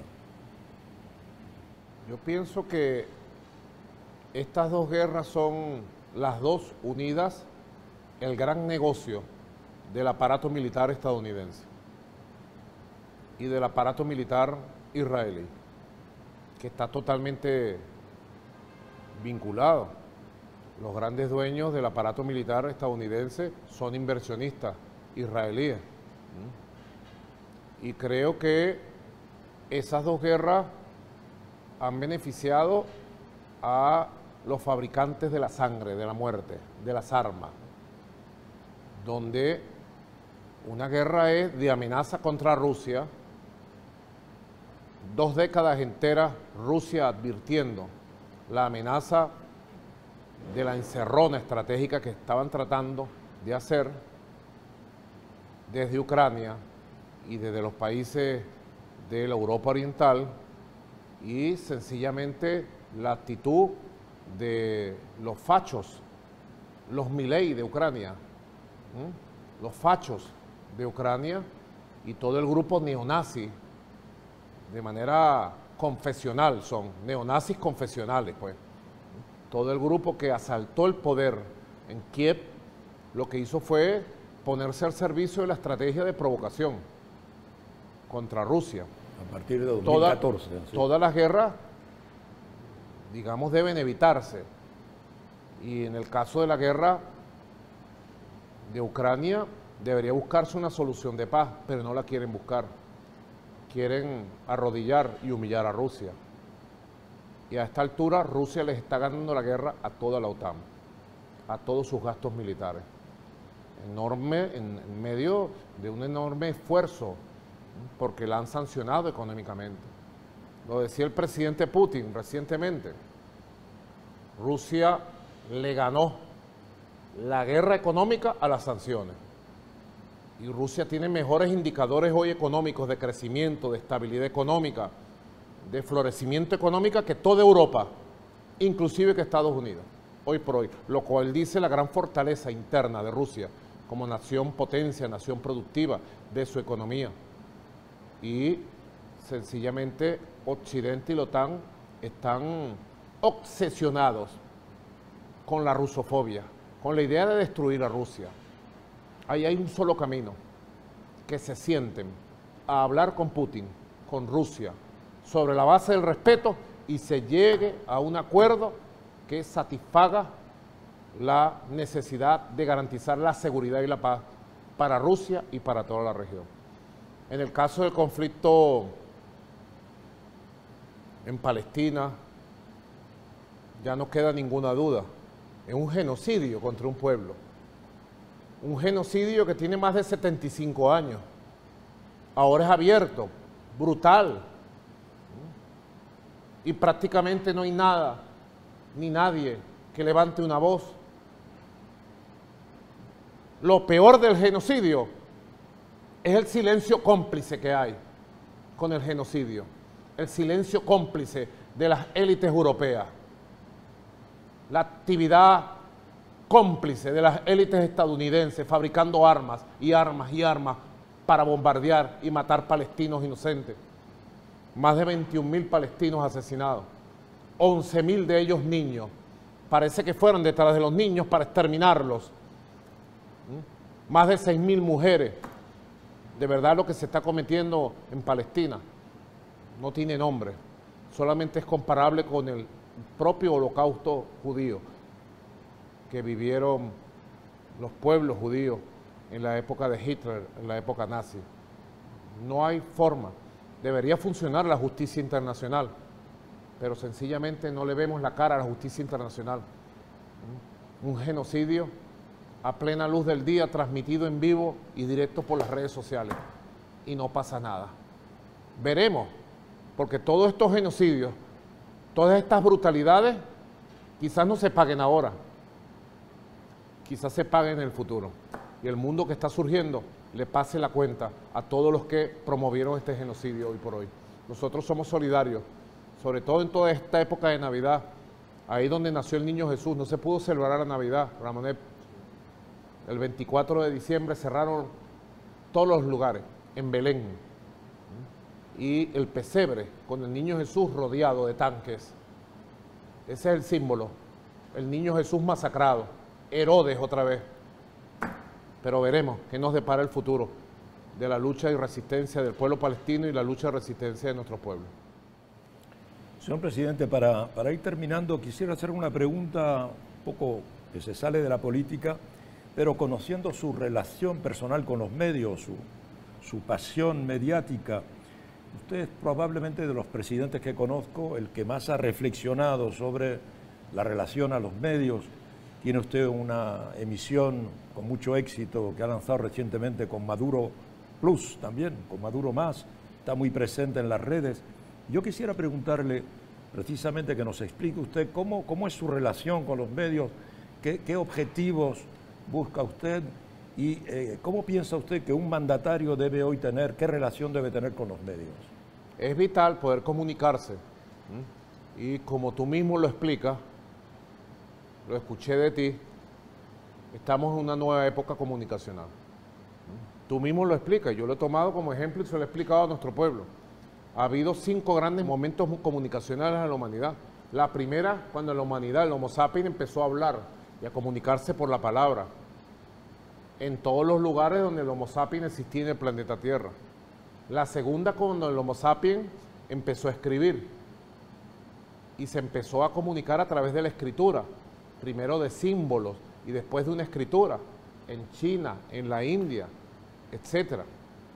S2: Yo pienso que estas dos guerras son las dos unidas, el gran negocio del aparato militar estadounidense y del aparato militar israelí, que está totalmente vinculado. Los grandes dueños del aparato militar estadounidense son inversionistas israelíes. Y creo que esas dos guerras han beneficiado a los fabricantes de la sangre, de la muerte, de las armas, donde una guerra es de amenaza contra Rusia, dos décadas enteras Rusia advirtiendo la amenaza de la encerrona estratégica que estaban tratando de hacer desde Ucrania y desde los países de la Europa Oriental, y sencillamente la actitud de los fachos, los Milei de Ucrania, ¿eh? los fachos de Ucrania y todo el grupo neonazi, de manera confesional, son neonazis confesionales, pues. Todo el grupo que asaltó el poder en Kiev, lo que hizo fue ponerse al servicio de la estrategia de provocación contra Rusia.
S1: A partir de dos mil catorce.
S2: Toda,
S1: sí.
S2: Todas las guerras, digamos, deben evitarse. Y en el caso de la guerra de Ucrania, debería buscarse una solución de paz, pero no la quieren buscar. Quieren arrodillar y humillar a Rusia. Y a esta altura Rusia les está ganando la guerra a toda la OTAN, a todos sus gastos militares. Enorme, en, en medio de un enorme esfuerzo, porque la han sancionado económicamente. Lo decía el presidente Putin recientemente. Rusia le ganó la guerra económica a las sanciones. Y Rusia tiene mejores indicadores hoy económicos de crecimiento, de estabilidad económica, de florecimiento económico que toda Europa, inclusive que Estados Unidos, hoy por hoy. Lo cual dice la gran fortaleza interna de Rusia como nación potencia, nación productiva de su economía. Y sencillamente Occidente y la OTAN están obsesionados con la rusofobia, con la idea de destruir a Rusia. Ahí hay un solo camino, que se sienten a hablar con Putin, con Rusia, sobre la base del respeto y se llegue a un acuerdo que satisfaga la necesidad de garantizar la seguridad y la paz para Rusia y para toda la región. En el caso del conflicto en Palestina, ya no queda ninguna duda, es un genocidio contra un pueblo. Un genocidio que tiene más de setenta y cinco años. Ahora es abierto, brutal. Y prácticamente no hay nada, ni nadie que levante una voz. Lo peor del genocidio es el silencio cómplice que hay con el genocidio. El silencio cómplice de las élites europeas. La actividad cómplice de las élites estadounidenses fabricando armas y armas y armas para bombardear y matar palestinos inocentes. Más de veintiún mil palestinos asesinados, once mil de ellos niños. Parece que fueron detrás de los niños para exterminarlos. Más de seis mil mujeres. De verdad lo que se está cometiendo en Palestina no tiene nombre, solamente es comparable con el propio holocausto judío que vivieron los pueblos judíos en la época de Hitler, en la época nazi. No hay forma. Debería funcionar la justicia internacional, pero sencillamente no le vemos la cara a la justicia internacional. Un genocidio a plena luz del día, transmitido en vivo y directo por las redes sociales, y no pasa nada. Veremos, porque todos estos genocidios, todas estas brutalidades, quizás no se paguen ahora, quizás se paguen en el futuro, y el mundo que está surgiendo le pase la cuenta a todos los que promovieron este genocidio hoy por hoy. Nosotros somos solidarios, sobre todo en toda esta época de Navidad, ahí donde nació el niño Jesús. No se pudo celebrar la Navidad, Ramonet. El veinticuatro de diciembre cerraron todos los lugares en Belén, y el pesebre con el niño Jesús rodeado de tanques. Ese es el símbolo, el niño Jesús masacrado, Herodes otra vez. Pero veremos qué nos depara el futuro de la lucha y resistencia del pueblo palestino y la lucha y resistencia de nuestro pueblo.
S1: Señor presidente, para, para ir terminando, quisiera hacer una pregunta un poco que se sale de la política, pero conociendo su relación personal con los medios, su, su pasión mediática. Usted es probablemente de los presidentes que conozco el que más ha reflexionado sobre la relación a los medios. Tiene usted una emisión con mucho éxito que ha lanzado recientemente con Maduro Plus también, con Maduro Más, está muy presente en las redes. Yo quisiera preguntarle precisamente que nos explique usted cómo, cómo es su relación con los medios, qué, qué objetivos busca usted y eh, cómo piensa usted que un mandatario debe hoy tener, qué relación debe tener con los medios.
S2: Es vital poder comunicarse, y como tú mismo lo explicas, lo escuché de ti, estamos en una nueva época comunicacional. Tú mismo lo explicas, yo lo he tomado como ejemplo y se lo he explicado a nuestro pueblo. Ha habido cinco grandes momentos comunicacionales en la humanidad. La primera, cuando la humanidad, el Homo sapiens, empezó a hablar y a comunicarse por la palabra en todos los lugares donde el Homo sapiens existía en el planeta Tierra. La segunda, cuando el Homo sapiens empezó a escribir y se empezó a comunicar a través de la escritura, primero de símbolos y después de una escritura, en China, en la India, etcétera.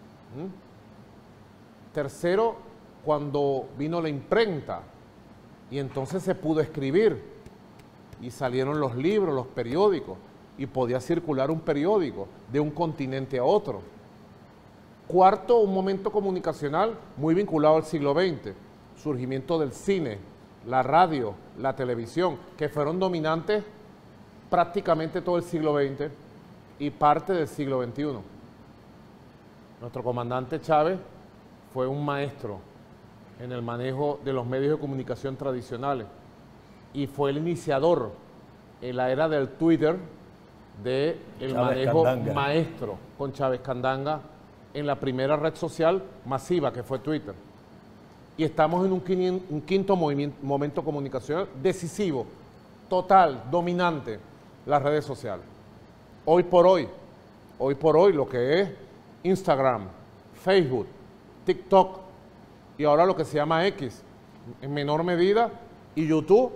S2: ¿Mm? Tercero, cuando vino la imprenta y entonces se pudo escribir y salieron los libros, los periódicos, y podía circular un periódico de un continente a otro. Cuarto, un momento comunicacional muy vinculado al siglo veinte, surgimiento del cine, la radio, la televisión, que fueron dominantes prácticamente todo el siglo veinte y parte del siglo veintiuno. Nuestro comandante Chávez fue un maestro en el manejo de los medios de comunicación tradicionales y fue el iniciador en la era del Twitter del manejo Candanga. maestro con Chávez Candanga en la primera red social masiva que fue Twitter. Y estamos en un, un quinto momento comunicacional decisivo, total, dominante, las redes sociales. Hoy por hoy, hoy por hoy lo que es Instagram, Facebook, TikTok y ahora lo que se llama X, en menor medida, y YouTube,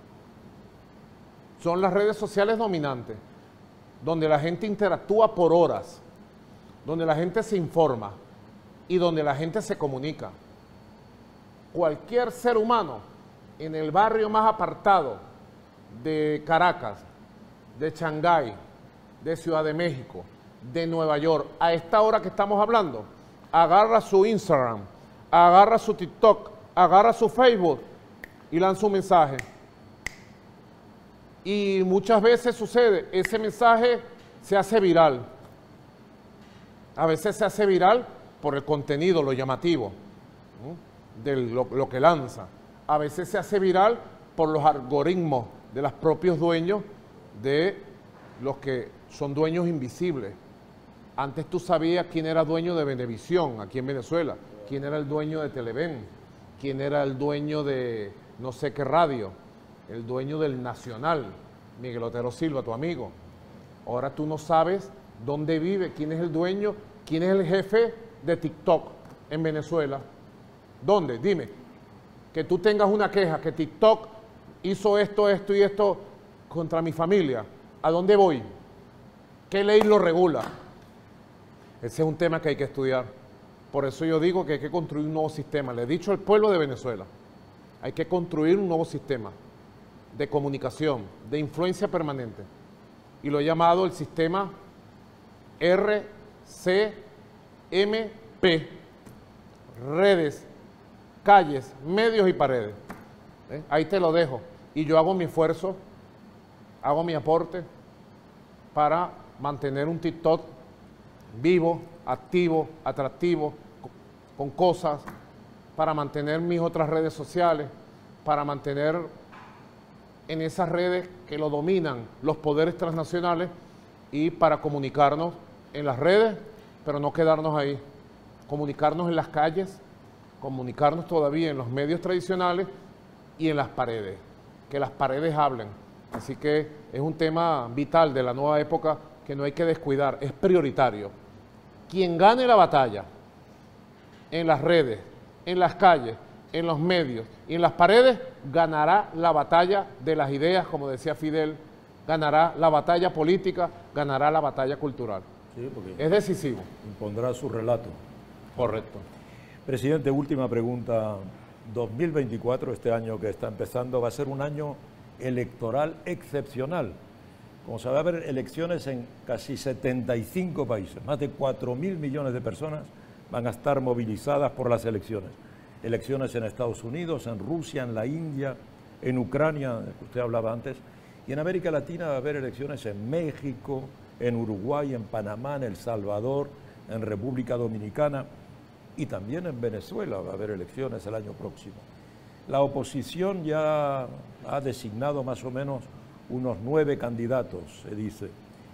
S2: son las redes sociales dominantes, donde la gente interactúa por horas, donde la gente se informa y donde la gente se comunica. Cualquier ser humano en el barrio más apartado de Caracas, de Shanghái, de Ciudad de México, de Nueva York, a esta hora que estamos hablando, agarra su Instagram, agarra su TikTok, agarra su Facebook y lanza un mensaje. Y muchas veces sucede, ese mensaje se hace viral. A veces se hace viral por el contenido, lo llamativo, ¿no? de lo, lo que lanza. A veces se hace viral por los algoritmos de los propios dueños, de los que son dueños invisibles. Antes tú sabías quién era dueño de Venevisión aquí en Venezuela, quién era el dueño de Televen, quién era el dueño de no sé qué radio, el dueño del Nacional, Miguel Otero Silva, tu amigo. Ahora tú no sabes dónde vive, quién es el dueño, quién es el jefe de TikTok en Venezuela. ¿Dónde? Dime. Que tú tengas una queja, que TikTok hizo esto, esto y esto contra mi familia. ¿A dónde voy? ¿Qué ley lo regula? Ese es un tema que hay que estudiar. Por eso yo digo que hay que construir un nuevo sistema. Le he dicho al pueblo de Venezuela, hay que construir un nuevo sistema de comunicación, de influencia permanente. Y lo he llamado el sistema R C M P, redes, calles, medios y paredes. ¿Eh? Ahí te lo dejo. Y yo hago mi esfuerzo, hago mi aporte para mantener un TikTok vivo, activo, atractivo, con cosas, para mantener mis otras redes sociales, para mantener en esas redes que lo dominan los poderes transnacionales y para comunicarnos en las redes, pero no quedarnos ahí, comunicarnos en las calles, comunicarnos todavía en los medios tradicionales y en las paredes, que las paredes hablen. Así que es un tema vital de la nueva época que no hay que descuidar, es prioritario. Quien gane la batalla en las redes, en las calles, en los medios y en las paredes, ganará la batalla de las ideas, como decía Fidel, ganará la batalla política, ganará la batalla cultural. Sí, es decisivo.
S1: Impondrá su relato.
S2: Correcto.
S1: Presidente, última pregunta. dos mil veinticuatro, este año que está empezando, va a ser un año electoral excepcional. Como se va a haber elecciones en casi setenta y cinco países, más de cuatro mil millones de personas van a estar movilizadas por las elecciones. Elecciones en Estados Unidos, en Rusia, en la India, en Ucrania, que usted hablaba antes, y en América Latina va a haber elecciones en México, en Uruguay, en Panamá, en El Salvador, en República Dominicana y también en Venezuela va a haber elecciones el año próximo. La oposición ya ha designado más o menos unos nueve candidatos, se dice,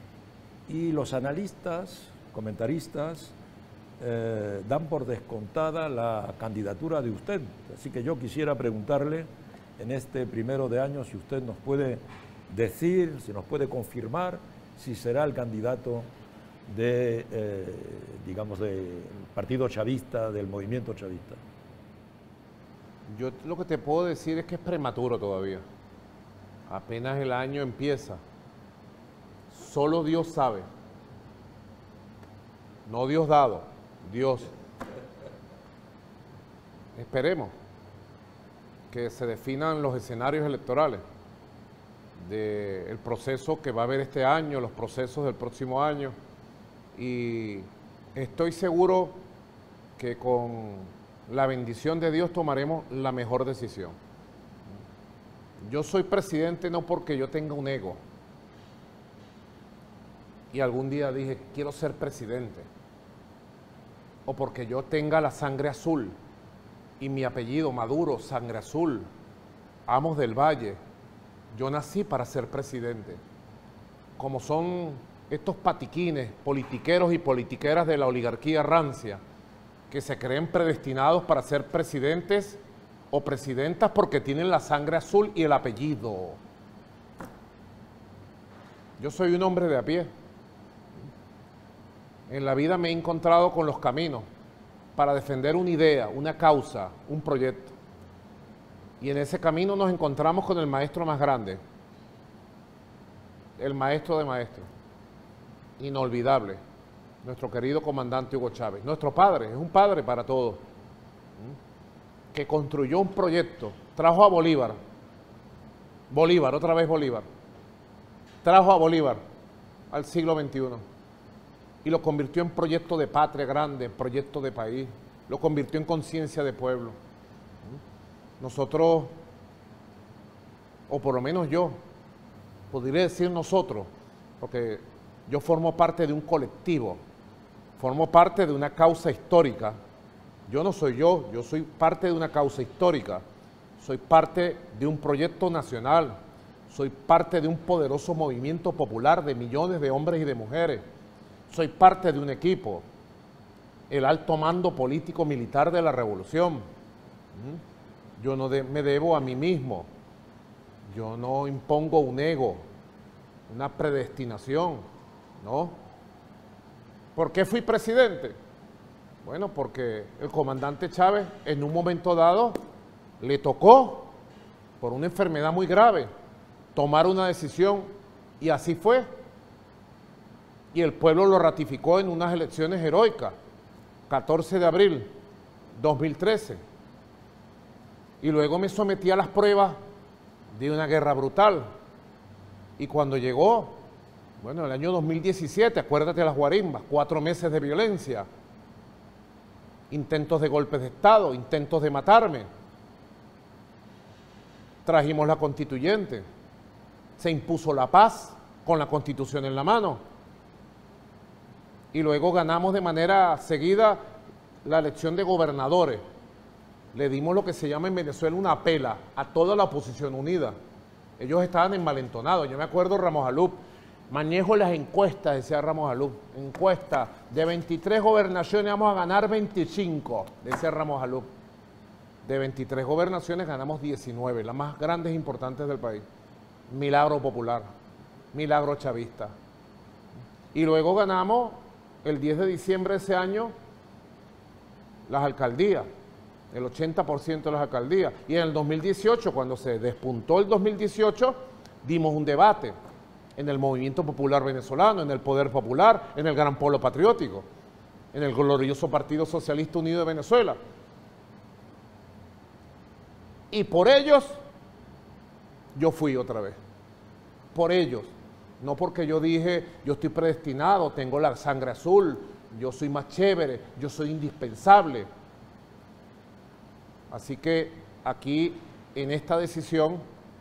S1: y los analistas, comentaristas, eh, dan por descontada la candidatura de usted. Así que yo quisiera preguntarle en este primero de año si usted nos puede decir, si nos puede confirmar si será el candidato de, eh, digamos, del partido chavista, del movimiento chavista?
S2: Yo lo que te puedo decir es que es prematuro todavía. Apenas el año empieza. Solo Dios sabe. No Dios dado, Dios. Esperemos que se definan los escenarios electorales del proceso que va a haber este año, los procesos del próximo año, y estoy seguro que con la bendición de Dios tomaremos la mejor decisión. Yo soy presidente no porque yo tenga un ego, y algún día dije, quiero ser presidente, o porque yo tenga la sangre azul, y mi apellido Maduro, sangre azul, Amos del Valle. Yo nací para ser presidente. Como son estos patiquines, politiqueros y politiqueras de la oligarquía rancia, que se creen predestinados para ser presidentes o presidentas porque tienen la sangre azul y el apellido. Yo soy un hombre de a pie. En la vida me he encontrado con los caminos para defender una idea, una causa, un proyecto. Y en ese camino nos encontramos con el maestro más grande, el maestro de maestros, inolvidable, nuestro querido comandante Hugo Chávez, nuestro padre, es un padre para todos, que construyó un proyecto, trajo a Bolívar, Bolívar, otra vez Bolívar, trajo a Bolívar al siglo veintiuno y lo convirtió en proyecto de patria grande, en proyecto de país, lo convirtió en conciencia de pueblo. Nosotros, o por lo menos yo, podría decir nosotros, porque yo formo parte de un colectivo, formo parte de una causa histórica. Yo no soy yo, yo soy parte de una causa histórica, soy parte de un proyecto nacional, soy parte de un poderoso movimiento popular de millones de hombres y de mujeres, soy parte de un equipo, el alto mando político militar de la revolución. Yo no de, me debo a mí mismo, yo no impongo un ego, una predestinación, ¿no? ¿Por qué fui presidente? Bueno, porque el comandante Chávez en un momento dado le tocó, por una enfermedad muy grave, tomar una decisión y así fue. Y el pueblo lo ratificó en unas elecciones heroicas, catorce de abril dos mil trece. Y luego me sometí a las pruebas de una guerra brutal. Y cuando llegó, bueno, el año dos mil diecisiete, acuérdate de las guarimbas, cuatro meses de violencia, intentos de golpes de Estado, intentos de matarme. Trajimos la constituyente, se impuso la paz con la Constitución en la mano. Y luego ganamos de manera seguida la elección de gobernadores. Le dimos lo que se llama en Venezuela una pela a toda la oposición unida. Ellos estaban envalentonados. Yo me acuerdo Ramos Alup, manejo las encuestas, decía Ramos Alup, encuesta, de veintitrés gobernaciones vamos a ganar veinticinco, decía Ramos Alup. De veintitrés gobernaciones ganamos diecinueve, las más grandes e importantes del país. Milagro popular, milagro chavista. Y luego ganamos el diez de diciembre de ese año las alcaldías, el ochenta por ciento de las alcaldías. Y en el dos mil dieciocho, cuando se despuntó el dos mil dieciocho, dimos un debate en el movimiento popular venezolano, en el poder popular, en el gran polo patriótico, en el glorioso Partido Socialista Unido de Venezuela. Y por ellos, yo fui otra vez. Por ellos. No porque yo dije, yo estoy predestinado, tengo la sangre azul, yo soy más chévere, yo soy indispensable. Así que aquí, en esta decisión,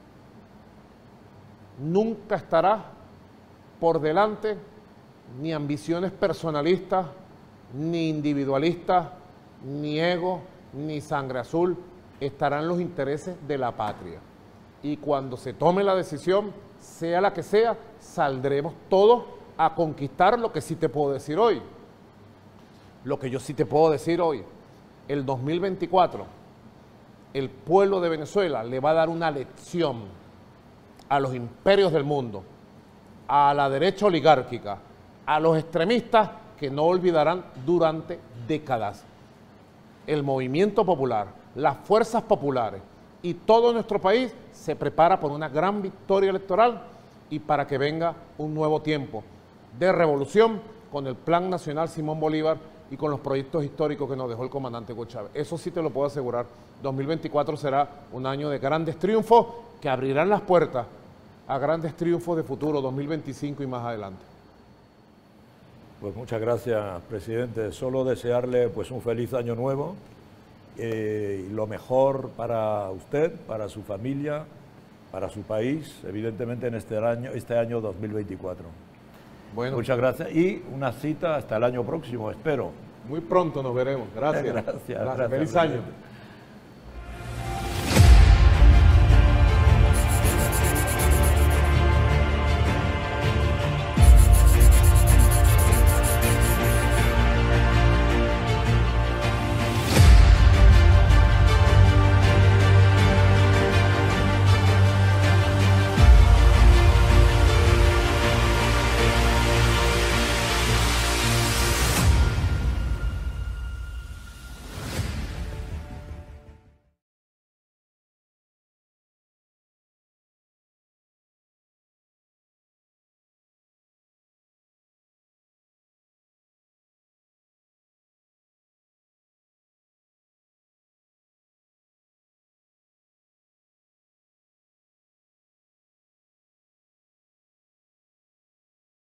S2: nunca estará por delante ni ambiciones personalistas, ni individualistas, ni ego, ni sangre azul. Estarán los intereses de la patria. Y cuando se tome la decisión, sea la que sea, saldremos todos a conquistar lo que sí te puedo decir hoy. Lo que yo sí te puedo decir hoy, el dos mil veinticuatro, el pueblo de Venezuela le va a dar una lección a los imperios del mundo, a la derecha oligárquica, a los extremistas que no olvidarán durante décadas. El movimiento popular, las fuerzas populares y todo nuestro país se prepara por una gran victoria electoral y para que venga un nuevo tiempo de revolución con el Plan Nacional Simón Bolívar y con los proyectos históricos que nos dejó el comandante Hugo Chávez. Eso sí te lo puedo asegurar. dos mil veinticuatro será un año de grandes triunfos que abrirán las puertas a grandes triunfos de futuro, dos mil veinticinco y más adelante.
S1: Pues muchas gracias, presidente. Solo desearle pues un feliz año nuevo eh, y lo mejor para usted, para su familia, para su país, evidentemente en este año, este año dos mil veinticuatro. Bueno, muchas gracias y una cita hasta el año próximo, espero.
S2: Muy pronto nos veremos. Gracias.
S1: Gracias.
S2: Gracias.
S1: Gracias
S2: Feliz
S1: presidente.
S2: año.